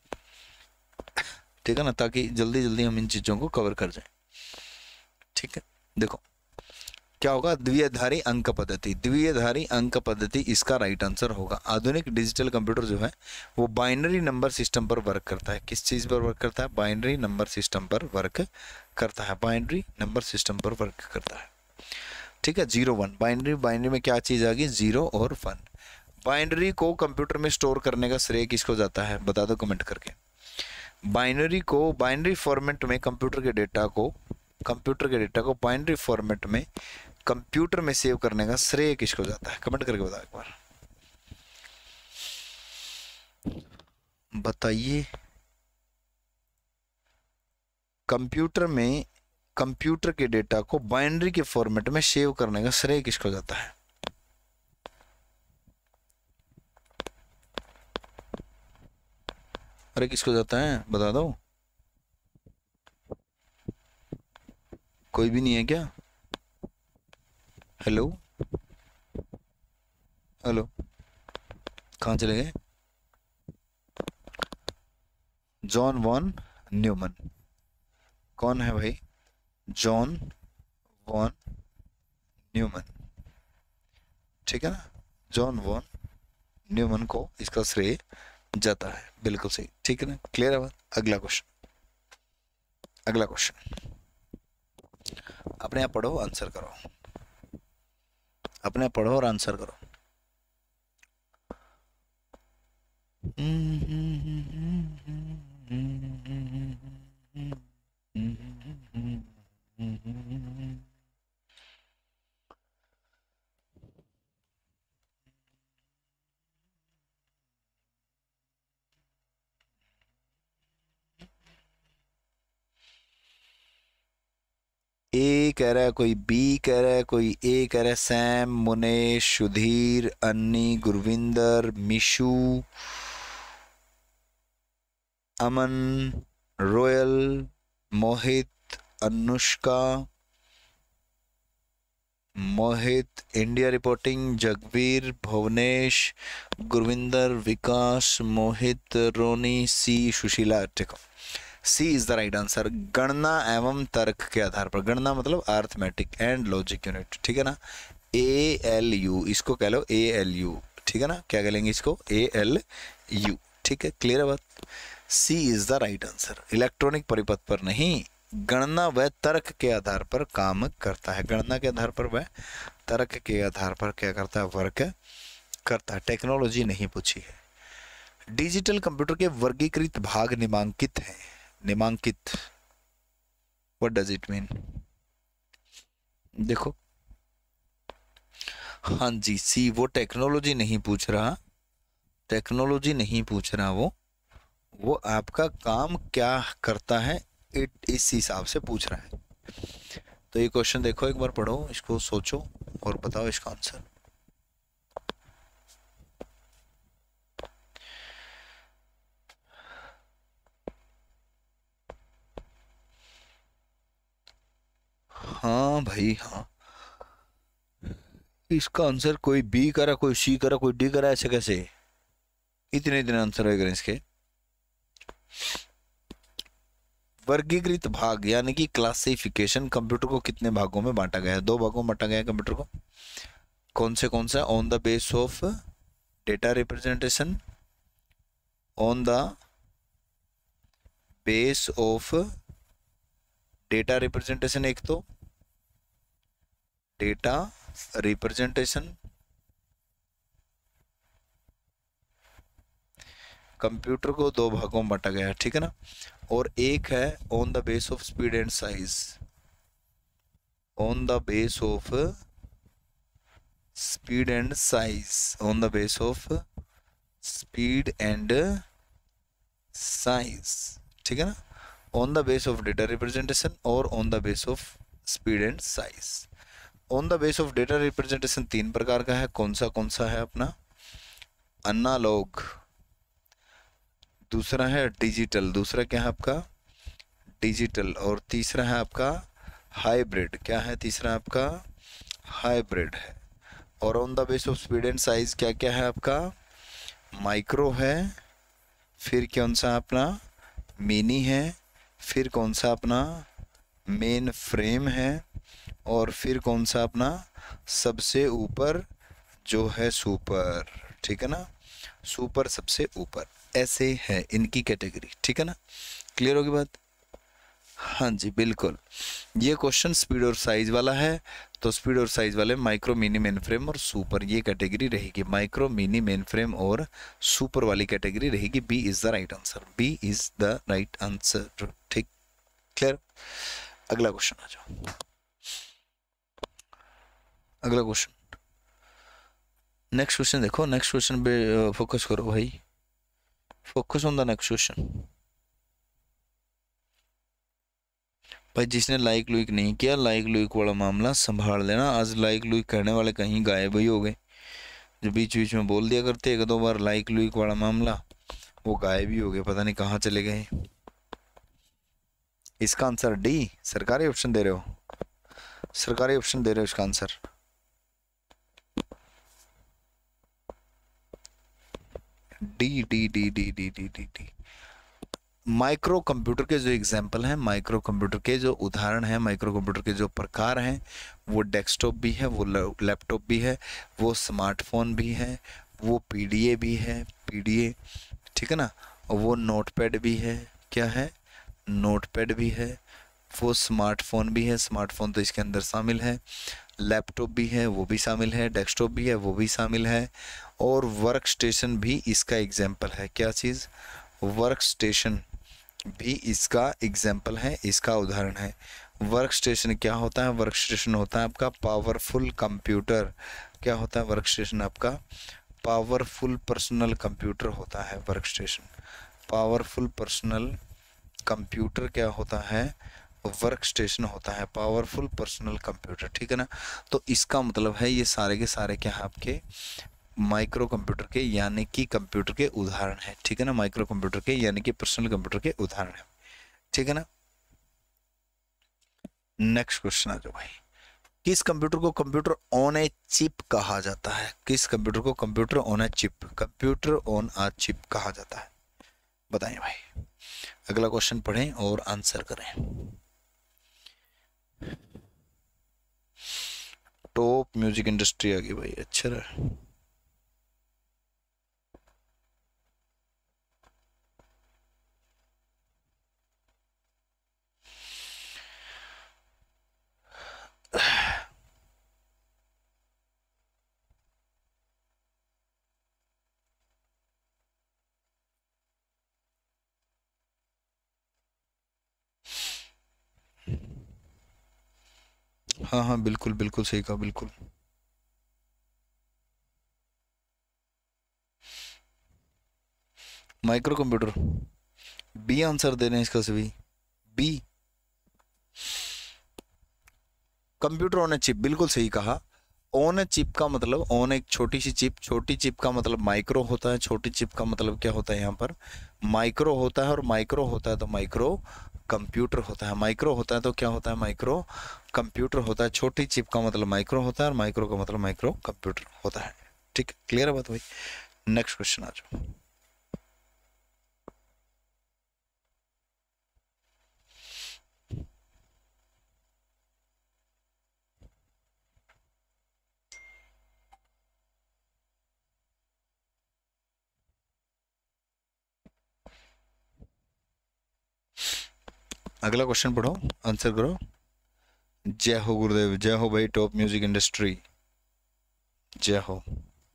ठीक है ना, ताकि जल्दी जल्दी हम इन चीज़ों को कवर कर जाएं, ठीक है। देखो क्या होगा? द्विआधारी अंक पद्धति। द्विआधारी अंक पद्धति इसका राइट आंसर होगा। आधुनिक डिजिटल कंप्यूटर जो है वो बाइनरी नंबर सिस्टम पर वर्क करता है। किस चीज़ पर वर्क करता है? बाइनरी नंबर सिस्टम पर वर्क करता है। बाइनरी नंबर सिस्टम पर वर्क करता है, ठीक है। जीरो वन, बाइनरी बाइनरी में क्या चीज़ आ गई? जीरो और वन। बाइनरी को कंप्यूटर में स्टोर करने का श्रेय किसको जाता है? बता दो कमेंट करके। बाइनरी को बाइनरी फॉर्मेट में कंप्यूटर के डेटा को कंप्यूटर के डेटा को बाइनरी फॉर्मेट में कंप्यूटर में सेव करने का श्रेय किसको जाता है? कमेंट करके बताओ एक बार, बताइए। कंप्यूटर में कंप्यूटर के डेटा को बाइनरी के फॉर्मेट में सेव करने का श्रेय किसको जाता है? अरे किसको जाता है बता दो। कोई भी नहीं है क्या? हेलो हेलो, कहाँ चले गए? John von Neumann. कौन है भाई? जॉन वॉन न्यूमन, ठीक है ना। जॉन वॉन न्यूमन को इसका श्रेय जाता है, बिल्कुल सही, ठीक है ना। क्लियर है बात? अगला क्वेश्चन, अगला क्वेश्चन अपने आप पढ़ो, आंसर करो, अपने आप पढ़ो और आंसर करो। ए कह रहा है कोई, बी कह रहा है कोई, ए कह रहा है Sam, Munesh, Sudhir, Anni, Gurvinder, Mishu, Aman, Royal, Mohit, Anushka, Mohit, India reporting, Jagveer, Bhuvnesh, Gurvinder, Vikas, Mohit, Ronnie, C, Sushila. ठीक है, C is the right answer. गणना एवं तर्क के आधार पर, गणना मतलब अर्थमेटिक एंड लॉजिक यूनिट, ठीक है ना। ए एल यू, इसको कह लो ए एल यू, ठीक है ना। क्या कह लेंगे इसको? ए एल यू, ठीक है। क्लियर है बात? C is the right answer. Electronic परिपथ पर नहीं, गणना व तर्क के आधार पर काम करता है। गणना के आधार पर व तर्क के आधार पर क्या करता है? वर्क करता है। टेक्नोलॉजी नहीं पूछी है। डिजिटल कंप्यूटर के वर्गीकृत भाग निम्नांकित हैं। निम्नांकित, व्हाट डज इट मीन? देखो, हाँ जी, सी, वो टेक्नोलॉजी नहीं पूछ रहा, टेक्नोलॉजी नहीं पूछ रहा, वो वो आपका काम क्या करता है इट इस हिसाब से पूछ रहा है। तो ये क्वेश्चन देखो एक बार, पढ़ो इसको, सोचो और बताओ इसका आंसर। हाँ भाई हाँ, इसका आंसर कोई बी करा, कोई सी करा, कोई डी करा, ऐसे कैसे? इतने इतने आंसर है इसके। वर्गीकृत भाग यानी कि क्लासिफिकेशन, कंप्यूटर को कितने भागों में बांटा गया है? दो भागों में बांटा गया है कंप्यूटर को। कौन से कौन सा? On the base of data representation, on the base of data representation, एक तो डेटा रिप्रेजेंटेशन, कंप्यूटर को दो भागों में बांटा गया है, ठीक है ना। और एक है on the base of speed and size, on the base of speed and size, on the base of speed and size, ठीक है ना। On the base of data representation और on the base of speed and size. On the base of data representation तीन प्रकार का है। कौन सा कौन सा है अपना? एनालॉग, दूसरा है डिजिटल, दूसरा क्या है आपका? डिजिटल, और तीसरा है आपका हाइब्रिड। क्या है तीसरा आपका? हाइब्रिड है। और on the base of speed and size क्या क्या है आपका? माइक्रो है, फिर कौन सा अपना? मिनी है, फिर कौन सा अपना? मेन फ्रेम है, और फिर कौन सा अपना? सबसे ऊपर जो है सुपर, ठीक है ना। सुपर सबसे ऊपर, ऐसे है इनकी कैटेगरी, ठीक है ना। क्लियर होगी बात? हाँ जी बिल्कुल। ये क्वेश्चन स्पीड और साइज वाला है, तो स्पीड और साइज वाले माइक्रो मिनी मेन फ्रेम और सुपर, ये कैटेगरी रहेगी। माइक्रो मिनी मेन फ्रेम और सुपर वाली कैटेगरी रहेगी। B is the right answer, B is the right answer. ठीक, क्लियर। अगला क्वेश्चन आ जाओ, अगला क्वेश्चन, नेक्स्ट क्वेश्चन देखो, नेक्स्ट क्वेश्चन पे फोकस करो भाई, focus on the next question. भाई जिसने लाइक लुइक नहीं किया, लाइक लुइक वाला मामला संभाल लेना। आज लाइक लुइक करने वाले कहीं गायब ही हो गए, जो बीच बीच में बोल दिया करते एक दो बार लाइक लुइक वाला मामला, वो गायब ही हो गए, पता नहीं कहाँ चले गए। इसका आंसर डी, सरकारी ऑप्शन दे रहे हो, सरकारी ऑप्शन दे रहे हो इसका answer. D D D D D D D D micro computer के जो एग्जाम्पल हैं, माइक्रो कंप्यूटर के जो उदाहरण हैं, माइक्रो कंप्यूटर के जो प्रकार हैं, वो डेस्कटॉप भी है, वो लैपटॉप भी है, वो स्मार्टफोन भी है, वो पीडीए भी है, पीडीए, ठीक है ना, और वो नोटपैड भी है, क्या है, नोटपैड भी है, वो स्मार्टफोन भी है, स्मार्टफोन तो इसके अंदर शामिल है, लैपटॉप भी है, वो भी शामिल है, डेस्कटॉप भी है, वो भी शामिल है, और वर्क स्टेशन भी इसका एग्जाम्पल है। क्या चीज़, वर्क स्टेशन भी इसका एग्जाम्पल है, इसका उदाहरण है। वर्क स्टेशन क्या होता है, वर्क स्टेशन होता है आपका पावरफुल कंप्यूटर। क्या होता है वर्क स्टेशन आपका, पावरफुल पर्सनल कंप्यूटर होता है workstation. Powerful personal computer क्या होता है, वर्क स्टेशन होता है, पावरफुल पर्सनल कंप्यूटर, ठीक है ना। तो इसका मतलब है ये सारे के सारे क्या है आपके माइक्रो कंप्यूटर के यानी कि कंप्यूटर के उदाहरण है, ठीक है ना, माइक्रो कंप्यूटर के यानी कि पर्सनल कंप्यूटर के उदाहरण है, ठीक है ना। नेक्स्ट क्वेश्चन आ जाओ भाई, किस कंप्यूटर को कंप्यूटर ऑन ए चिप कहा जाता है, किस कंप्यूटर को computer on a chip, computer on a chip कहा जाता है, बताएं भाई। अगला क्वेश्चन पढ़ें और आंसर करें। टॉप म्यूजिक इंडस्ट्री आ गई भाई, अच्छा रहा। हाँ हाँ बिल्कुल बिल्कुल सही कहा, बिल्कुल। माइक्रो कंप्यूटर, बी आंसर दे रहे हैं इसका सभी, B, computer on a chip, बिल्कुल सही कहा। ऑन ए चिप का मतलब, ऑन एक छोटी सी चिप, छोटी चिप का मतलब माइक्रो होता है, छोटी चिप का मतलब क्या होता है, यहाँ पर माइक्रो होता है, और माइक्रो होता है तो माइक्रो कंप्यूटर होता है, माइक्रो होता है तो क्या होता है, माइक्रो कंप्यूटर होता है। छोटी चिप का मतलब माइक्रो होता है, और माइक्रो का मतलब माइक्रो कंप्यूटर होता है, ठीक, क्लियर है बात भाई। नेक्स्ट क्वेश्चन आ जाओ। अगला क्वेश्चन पढ़ो, आंसर करो। जय हो गुरुदेव, जय हो भाई, टॉप म्यूजिक इंडस्ट्री, जय हो।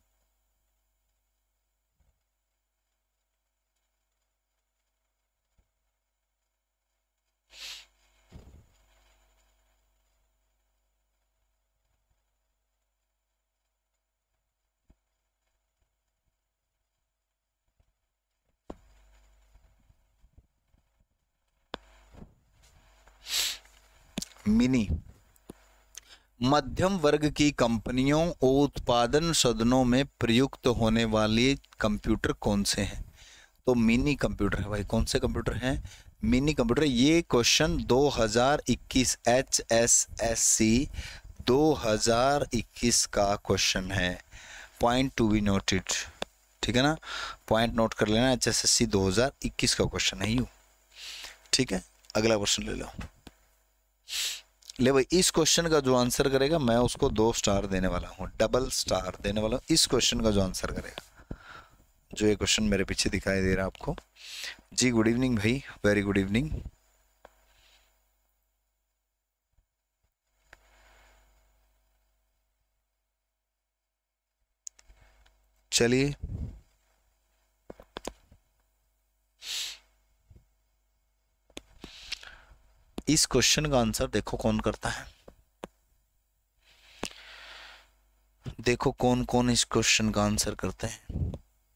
मिनी, मध्यम वर्ग की कंपनियों और उत्पादन सदनों में प्रयुक्त होने वाले कंप्यूटर कौन से हैं, तो मिनी कंप्यूटर है भाई। कौन से कंप्यूटर हैं, मिनी कंप्यूटर। ये क्वेश्चन दो हज़ार इक्कीस एच एस एस सी दो हज़ार इक्कीस का क्वेश्चन है, पॉइंट टू बी नोटेड, ठीक है ना, पॉइंट नोट कर लेना, एच एस एस सी दो हज़ार इक्कीस का क्वेश्चन है यू, ठीक है। अगला क्वेश्चन ले लो, ले भाई, इस क्वेश्चन का जो आंसर करेगा मैं उसको दो स्टार देने वाला हूँ, डबल स्टार देने वाला हूँ इस क्वेश्चन का जो आंसर करेगा। जो ये क्वेश्चन मेरे पीछे दिखाई दे रहा है आपको जी, गुड इवनिंग भाई, वेरी गुड इवनिंग। चलिए, इस क्वेश्चन का आंसर देखो कौन करता है, देखो कौन कौन इस क्वेश्चन का आंसर करते हैं।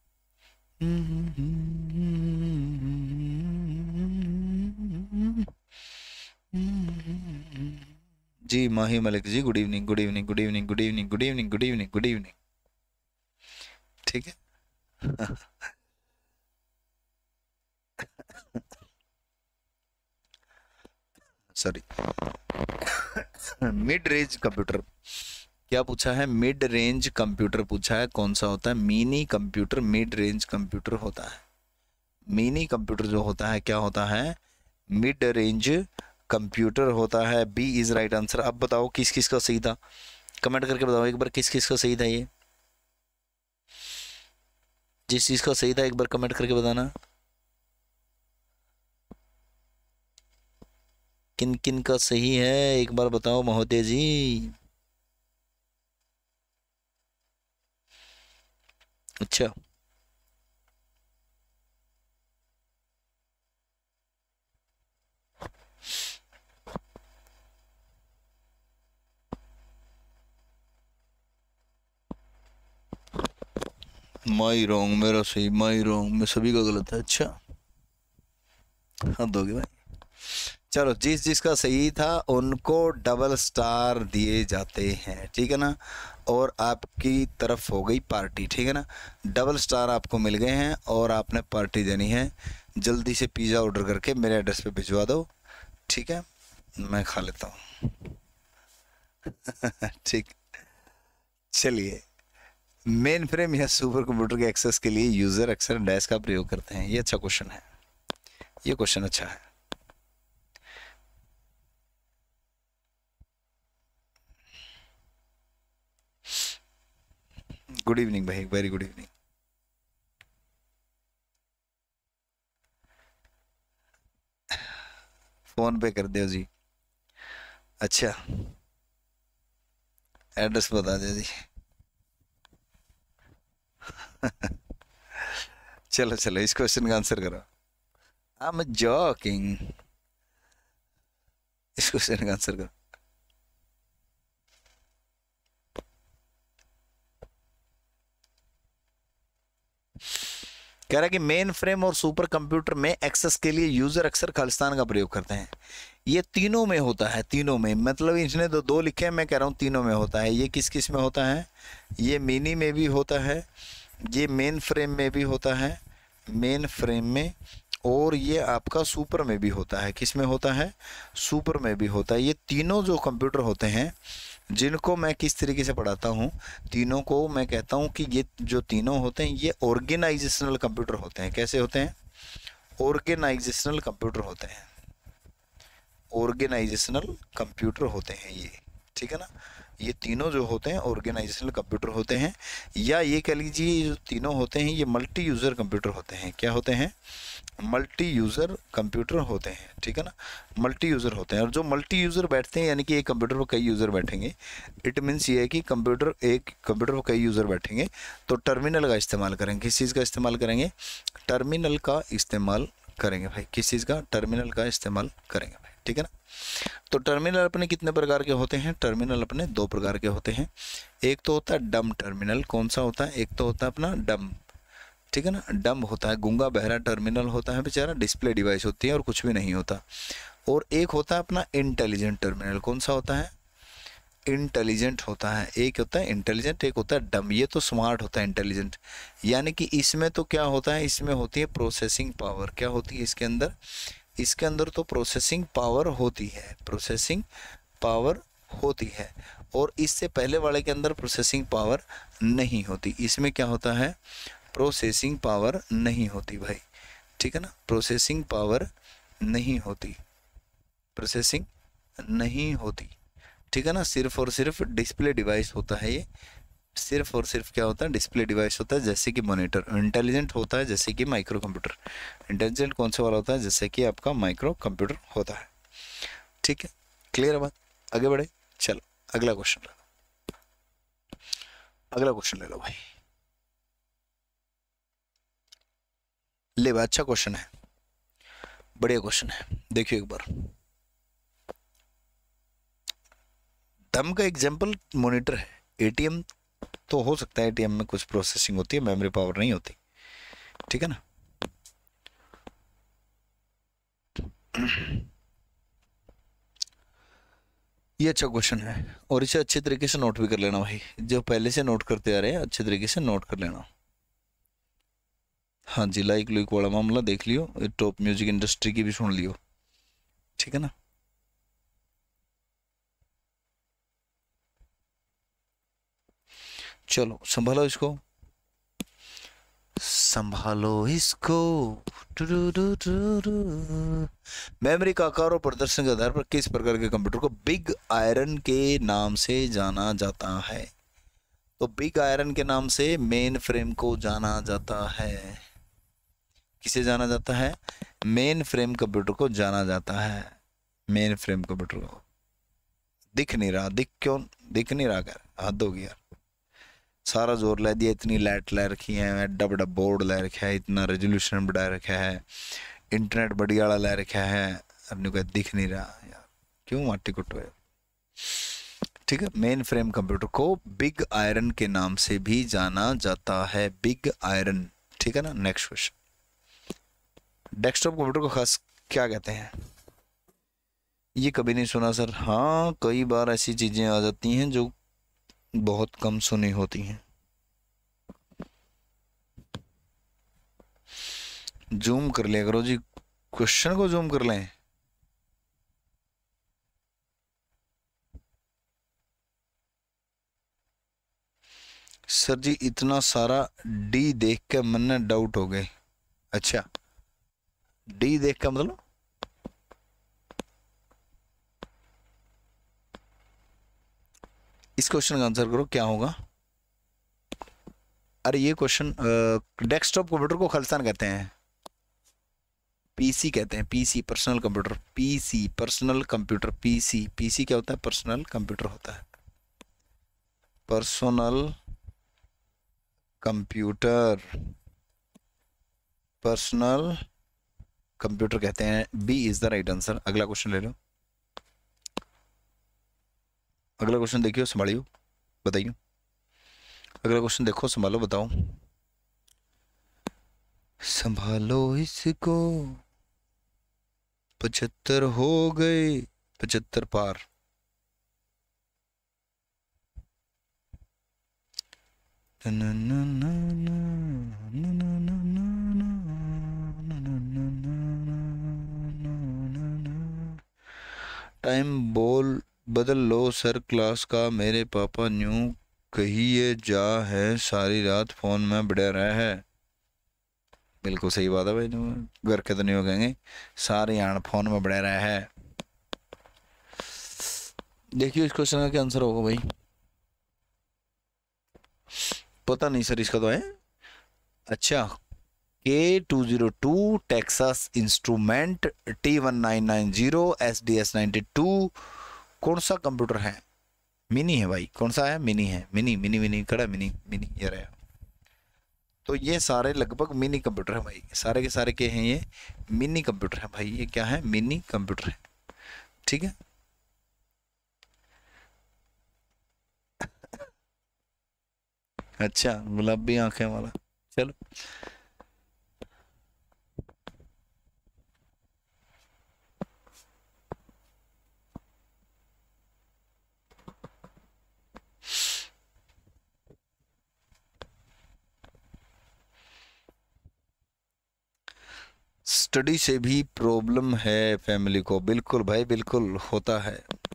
जी Mahi Malik ji, good evening good evening good evening good evening good evening good evening good evening. ठीक है सॉरी। मिड रेंज कंप्यूटर क्या पूछा है? मिड रेंज कंप्यूटर पूछा है। कौन सा होता है? Mini computer mid range computer होता है। मिनी कंप्यूटर जो होता है क्या होता है? मिड रेंज कंप्यूटर होता है। B is right answer. अब बताओ किस किस का सही था, कमेंट करके बताओ एक बार किस किस का सही था। ये जिस चीज का सही था एक बार कमेंट करके बताना। किन किन का सही है एक बार बताओ महोदय जी। अच्छा, माई रॉन्ग, मेरा सही, माई रॉन्ग, मैं सभी का गलत है। अच्छा हाँ दोगे भाई। चलो, जिस जिसका सही था उनको डबल स्टार दिए जाते हैं, ठीक है ना। और आपकी तरफ हो गई पार्टी, ठीक है ना। डबल स्टार आपको मिल गए हैं और आपने पार्टी देनी है। जल्दी से पिज़्ज़ा ऑर्डर करके मेरे एड्रेस पे भिजवा दो, ठीक है, मैं खा लेता हूँ। ठीक, चलिए। मेन फ्रेम या सुपर कंप्यूटर के एक्सेस के लिए यूजर अक्सर डैश का प्रयोग करते हैं। ये अच्छा क्वेश्चन है, ये क्वेश्चन अच्छा है। गुड इवनिंग भाई, वेरी गुड इवनिंग। फोन पे कर दो जी। अच्छा, एड्रेस बता दो जी। चलो चलो, इस क्वेश्चन का आंसर करो। I am joking. इस क्वेश्चन का आंसर करो। कह रहा है कि मेन फ्रेम और सुपर कंप्यूटर में एक्सेस के लिए यूजर अक्सर खालिस्तान का प्रयोग करते हैं। ये तीनों में होता है, तीनों में, मतलब इसने तो दो लिखे हैं, मैं कह रहा हूँ तीनों में होता है। ये किस किस में होता है? ये मिनी में भी होता है, ये मेन फ्रेम में भी होता है, मेन फ्रेम में, और ये आपका सुपर में भी होता है। किस में होता है? सुपर में भी होता है। ये तीनों जो कंप्यूटर होते हैं, जिनको मैं किस तरीके से पढ़ाता हूँ, तीनों को मैं कहता हूँ कि ये जो तीनों होते हैं ये ऑर्गेनाइजेशनल कंप्यूटर होते हैं। कैसे होते हैं? ऑर्गेनाइजेशनल कंप्यूटर होते हैं, ऑर्गेनाइजेशनल कंप्यूटर होते हैं ये, ठीक है ना। ये तीनों जो होते हैं ऑर्गेनाइजेशनल कंप्यूटर होते हैं, या ये कह लीजिए जो तीनों होते हैं ये मल्टी यूज़र कंप्यूटर होते हैं। क्या होते हैं? मल्टी यूज़र कंप्यूटर होते हैं, ठीक है ना। मल्टी यूज़र होते हैं, और जो मल्टी यूज़र बैठते हैं यानी कि एक कंप्यूटर पर कई यूज़र बैठेंगे, इट मीन्स ये है कि कंप्यूटर एक कंप्यूटर पर कई यूज़र बैठेंगे तो टर्मिनल का इस्तेमाल करेंगे। किस चीज़ का इस्तेमाल करेंगे? टर्मिनल का इस्तेमाल करेंगे भाई। किस चीज़ का? टर्मिनल का इस्तेमाल करेंगे भाई, ठीक है ना। तो टर्मिनल अपने कितने प्रकार के होते हैं? टर्मिनल अपने दो प्रकार के होते हैं। एक तो होता है डम टर्मिनल। कौन सा होता है? एक तो होता है अपना डम, ठीक है ना। डम होता है, गूंगा बहरा टर्मिनल होता है बेचारा, डिस्प्ले डिवाइस होती है और कुछ भी नहीं होता। और एक होता है अपना इंटेलिजेंट टर्मिनल। कौन सा होता है? इंटेलिजेंट होता है। एक होता है इंटेलिजेंट, एक होता है डम। ये तो स्मार्ट होता है इंटेलिजेंट, यानी कि इसमें तो क्या होता है? इसमें होती है प्रोसेसिंग पावर। क्या होती है इसके अंदर? इसके अंदर तो प्रोसेसिंग पावर होती है, प्रोसेसिंग पावर होती है। और इससे पहले वाले के अंदर प्रोसेसिंग पावर नहीं होती। इसमें क्या होता है? प्रोसेसिंग पावर नहीं होती भाई, ठीक है ना। प्रोसेसिंग पावर नहीं होती, प्रोसेसिंग नहीं होती, ठीक है ना। सिर्फ और सिर्फ डिस्प्ले डिवाइस होता है ये, सिर्फ और सिर्फ क्या होता है? डिस्प्ले डिवाइस होता है, जैसे कि मॉनिटर। इंटेलिजेंट होता है जैसे कि माइक्रो कंप्यूटर। इंटेलिजेंट कौन सा वाला होता है? जैसे कि आपका माइक्रो कंप्यूटर होता है, ठीक है। क्लियर है बात? आगे बढ़े, चलो अगला क्वेश्चन ले लो, अगला क्वेश्चन ले लो भाई। ले भाई, अच्छा क्वेश्चन है, बढ़िया क्वेश्चन है। देखिए एक बार, दम का एग्जांपल मॉनिटर है। एटीएम तो हो सकता है, एटीएम में कुछ प्रोसेसिंग होती है, मेमोरी पावर नहीं होती, ठीक है ना। ये अच्छा क्वेश्चन है, और इसे अच्छे तरीके से नोट भी कर लेना भाई, जो पहले से नोट करते आ रहे हैं अच्छे तरीके से नोट कर लेना। हाँ जी, लाइक लुक वाला मामला देख लियो, टॉप म्यूजिक इंडस्ट्री की भी सुन लियो, ठीक है ना। चलो संभालो इसको, संभालो इसको। मेमोरी का आकार और प्रदर्शन के आधार पर किस प्रकार के कंप्यूटर को बिग आयरन के नाम से जाना जाता है? तो बिग आयरन के नाम से मेन फ्रेम को जाना जाता है। किसे जाना जाता है? मेन फ्रेम कंप्यूटर को जाना जाता है। मेन फ्रेम कंप्यूटर को दिख नहीं रहा, दिख क्यों दिख नहीं रहा, कर हद होगी यार, सारा जोर ले दिया, इतनी लाइट ला रखी है, एड्डा बड़ा बोर्ड ला रखा है, इतना रेजोल्यूशन बढ़ा रखा है, इंटरनेट बढ़िया वाला ला रखा है, अपने को दिख नहीं रहा यार, क्यों माटी कुटो। ठीक है, मेन फ्रेम कंप्यूटर को बिग आयरन के नाम से भी जाना जाता है, बिग आयरन, ठीक है ना। नेक्स्ट क्वेश्चन, डेस्कटॉप कंप्यूटर को खास क्या कहते हैं? ये कभी नहीं सुना सर। हाँ, कई बार ऐसी चीजें आ जाती हैं जो बहुत कम सुनी होती हैं। जूम कर लिया करो जी, क्वेश्चन को जूम कर लें। सर जी इतना सारा डी देख के मन में डाउट हो गए। अच्छा, डी देख के मतलब इस क्वेश्चन का आंसर करो, क्या होगा? अरे ये क्वेश्चन, डेस्कटॉप कंप्यूटर को खालिस्तान कहते हैं, पीसी कहते हैं, PC personal computer, PC personal computer, PC PC क्या होता है? पर्सनल कंप्यूटर होता है, पर्सनल कंप्यूटर, पर्सनल कंप्यूटर कहते हैं। B is the right answer. अगला क्वेश्चन ले लो, अगला क्वेश्चन देखियो, संभालियो, बताइए। अगला क्वेश्चन देखो, संभालो, बताओ, संभालो इसको। पचहत्तर हो गए, पचहत्तर पार। टाइम बोल बदल लो सर क्लास का, मेरे पापा न्यू कहिए जा है, सारी रात फोन में बढ़े रहे है। बिल्कुल सही बात है भाई, घर के तो नहीं हो कहेंगे, सारे यहाँ फोन में बढ़े रहे है। देखिए इस क्वेश्चन का क्या आंसर होगा भाई, पता नहीं सर इसका तो है। अच्छा, K two zero two Texas instrument T one nine nine zero S D S ninety two कौन सा कंप्यूटर है? मिनी है भाई, कौन सा है? मिनी है, मिनी मिनी मिनी खड़ा, मिनी मिनी ये रहा। तो ये सारे लगभग मिनी कंप्यूटर है भाई, सारे के सारे के हैं ये मिनी कंप्यूटर है भाई, ये क्या है? मिनी कंप्यूटर है, ठीक है। अच्छा, गुलाबी आंखें वाला, चलो। स्टडी से भी प्रॉब्लम है फैमिली को? बिल्कुल भाई, बिल्कुल होता है।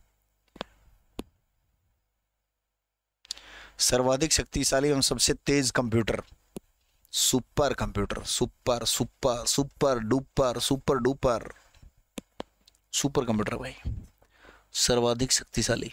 सर्वाधिक शक्तिशाली एवं सबसे तेज computer, super computer, super super super duper super duper super computer भाई, सर्वाधिक शक्तिशाली।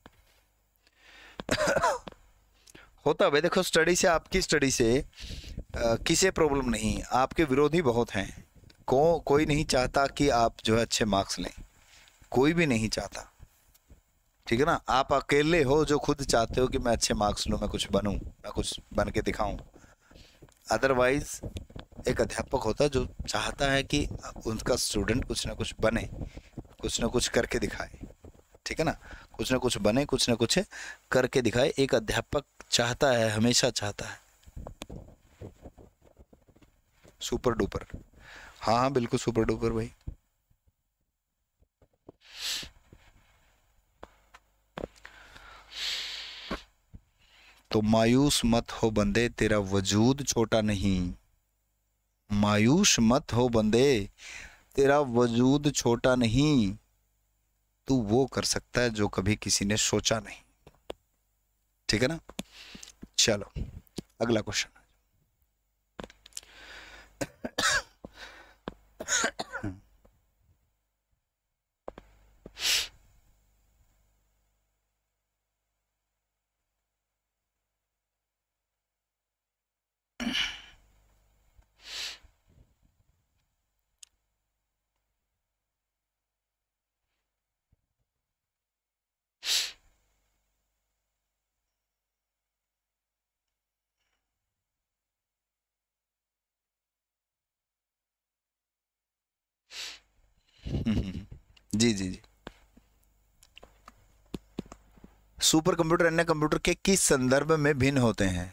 होता है भाई, देखो स्टडी से, आपकी स्टडी से आ, किसे प्रॉब्लम नहीं, आपके विरोधी बहुत हैं। को कोई नहीं चाहता कि आप जो है अच्छे मार्क्स लें, कोई भी नहीं चाहता, ठीक है ना। आप अकेले हो जो खुद चाहते हो कि मैं अच्छे मार्क्स लूं, मैं कुछ बनूं, मैं कुछ बन के दिखाऊं। अदरवाइज एक अध्यापक होता है जो चाहता है कि उनका स्टूडेंट कुछ ना कुछ बने, कुछ ना कुछ करके दिखाए, ठीक है ना, कुछ ना कुछ बने, कुछ ना कुछ करके दिखाए, एक अध्यापक चाहता है, हमेशा चाहता है। सुपर डुपर, हाँ हाँ बिल्कुल सुपर डुपर भाई। तो मायूस मत हो बंदे, तेरा वजूद छोटा नहीं। मायूस मत हो बंदे, तेरा वजूद छोटा नहीं। तू वो कर सकता है जो कभी किसी ने सोचा नहीं। ठीक है ना। चलो अगला क्वेश्चन। जी जी जी। सुपर कंप्यूटर अन्य कंप्यूटर के किस संदर्भ में भिन्न होते हैं?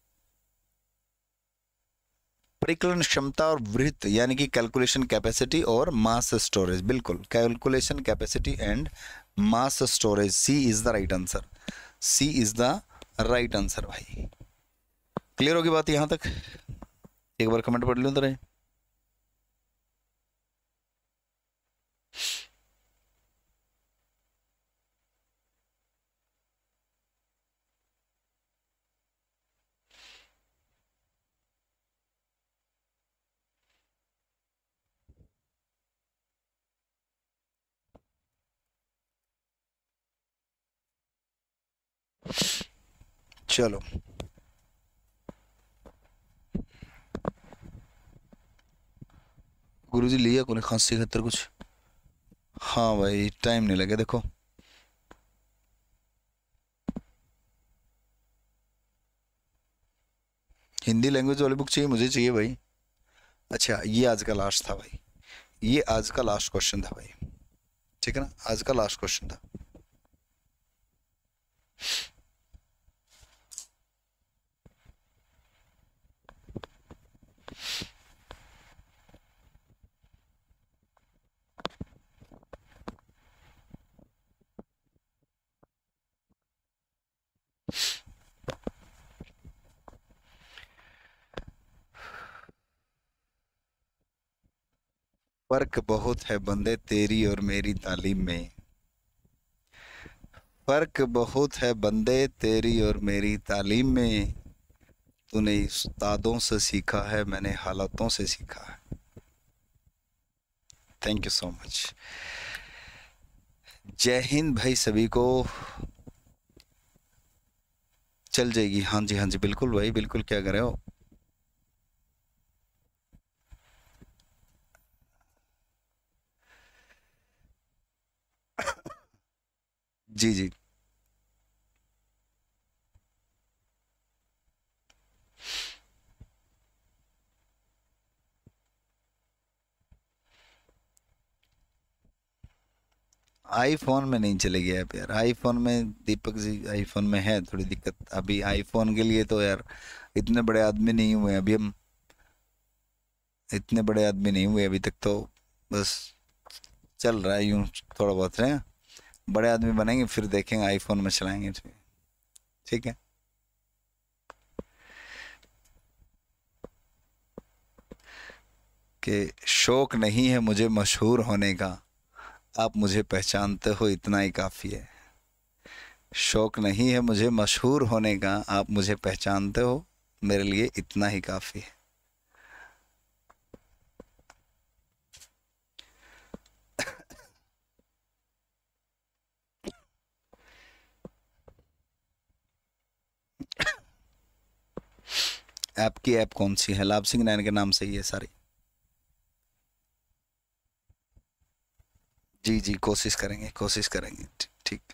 परिकलन क्षमता और वृत्त, यानी कि कैलकुलेशन कैपेसिटी और मास स्टोरेज। बिल्कुल, calculation capacity and mass storage, C is the right answer. C is the right answer भाई। क्लियर होगी बात यहां तक? एक बार कमेंट पढ़ लूं तो रहे। चलो गुरुजी लिया कोने खांसी खतर कुछ? हाँ भाई टाइम नहीं लगे देखो। हिंदी लैंग्वेज वाली बुक चाहिए, मुझे चाहिए भाई। अच्छा ये आज का लास्ट था भाई, ये आज का लास्ट क्वेश्चन था भाई। ठीक है ना, आज का लास्ट क्वेश्चन था। फर्क बहुत है बंदे तेरी और मेरी तालीम में। फर्क बहुत है बंदे तेरी और मेरी तालीम में। तूने उस्तादों से सीखा है, मैंने हालातों से सीखा है। Thank you so much. जय हिंद भाई सभी को। चल जाएगी, हाँ जी हाँ जी बिल्कुल भाई बिल्कुल, क्या कर रहे हो? जी जी। आईफोन में नहीं चलेगी ऐप यार, आईफोन में दीपक जी, आईफोन में है थोड़ी दिक्कत अभी। आईफोन के लिए तो यार इतने बड़े आदमी नहीं हुए अभी हम, इतने बड़े आदमी नहीं हुए अभी तक तो। बस चल रहा है यूं, थोड़ा बहुत है। बड़े आदमी बनेंगे फिर देखेंगे आईफोन में चलाएंगे। ठीक है। कि शौक नहीं है मुझे मशहूर होने का, आप मुझे पहचानते हो इतना ही काफ़ी है। शौक नहीं है मुझे मशहूर होने का, आप मुझे पहचानते हो, मेरे लिए इतना ही काफ़ी है। ऐप की ऐप कौन सी है? लाभ सिंह नैन के नाम से ही है सारी। जी जी कोशिश करेंगे, कोशिश करेंगे। ठीक।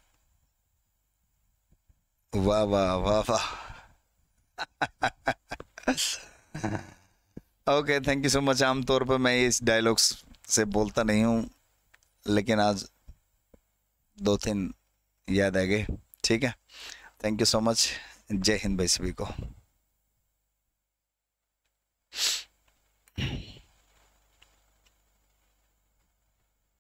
वाह वाह वाह वाह। Okay, thank you so much. आमतौर पर मैं इस डायलॉग्स से बोलता नहीं हूँ, लेकिन आज दो तीन याद आ गए। ठीक है, थैंक यू सो मच। जय हिंद भाई सभी को।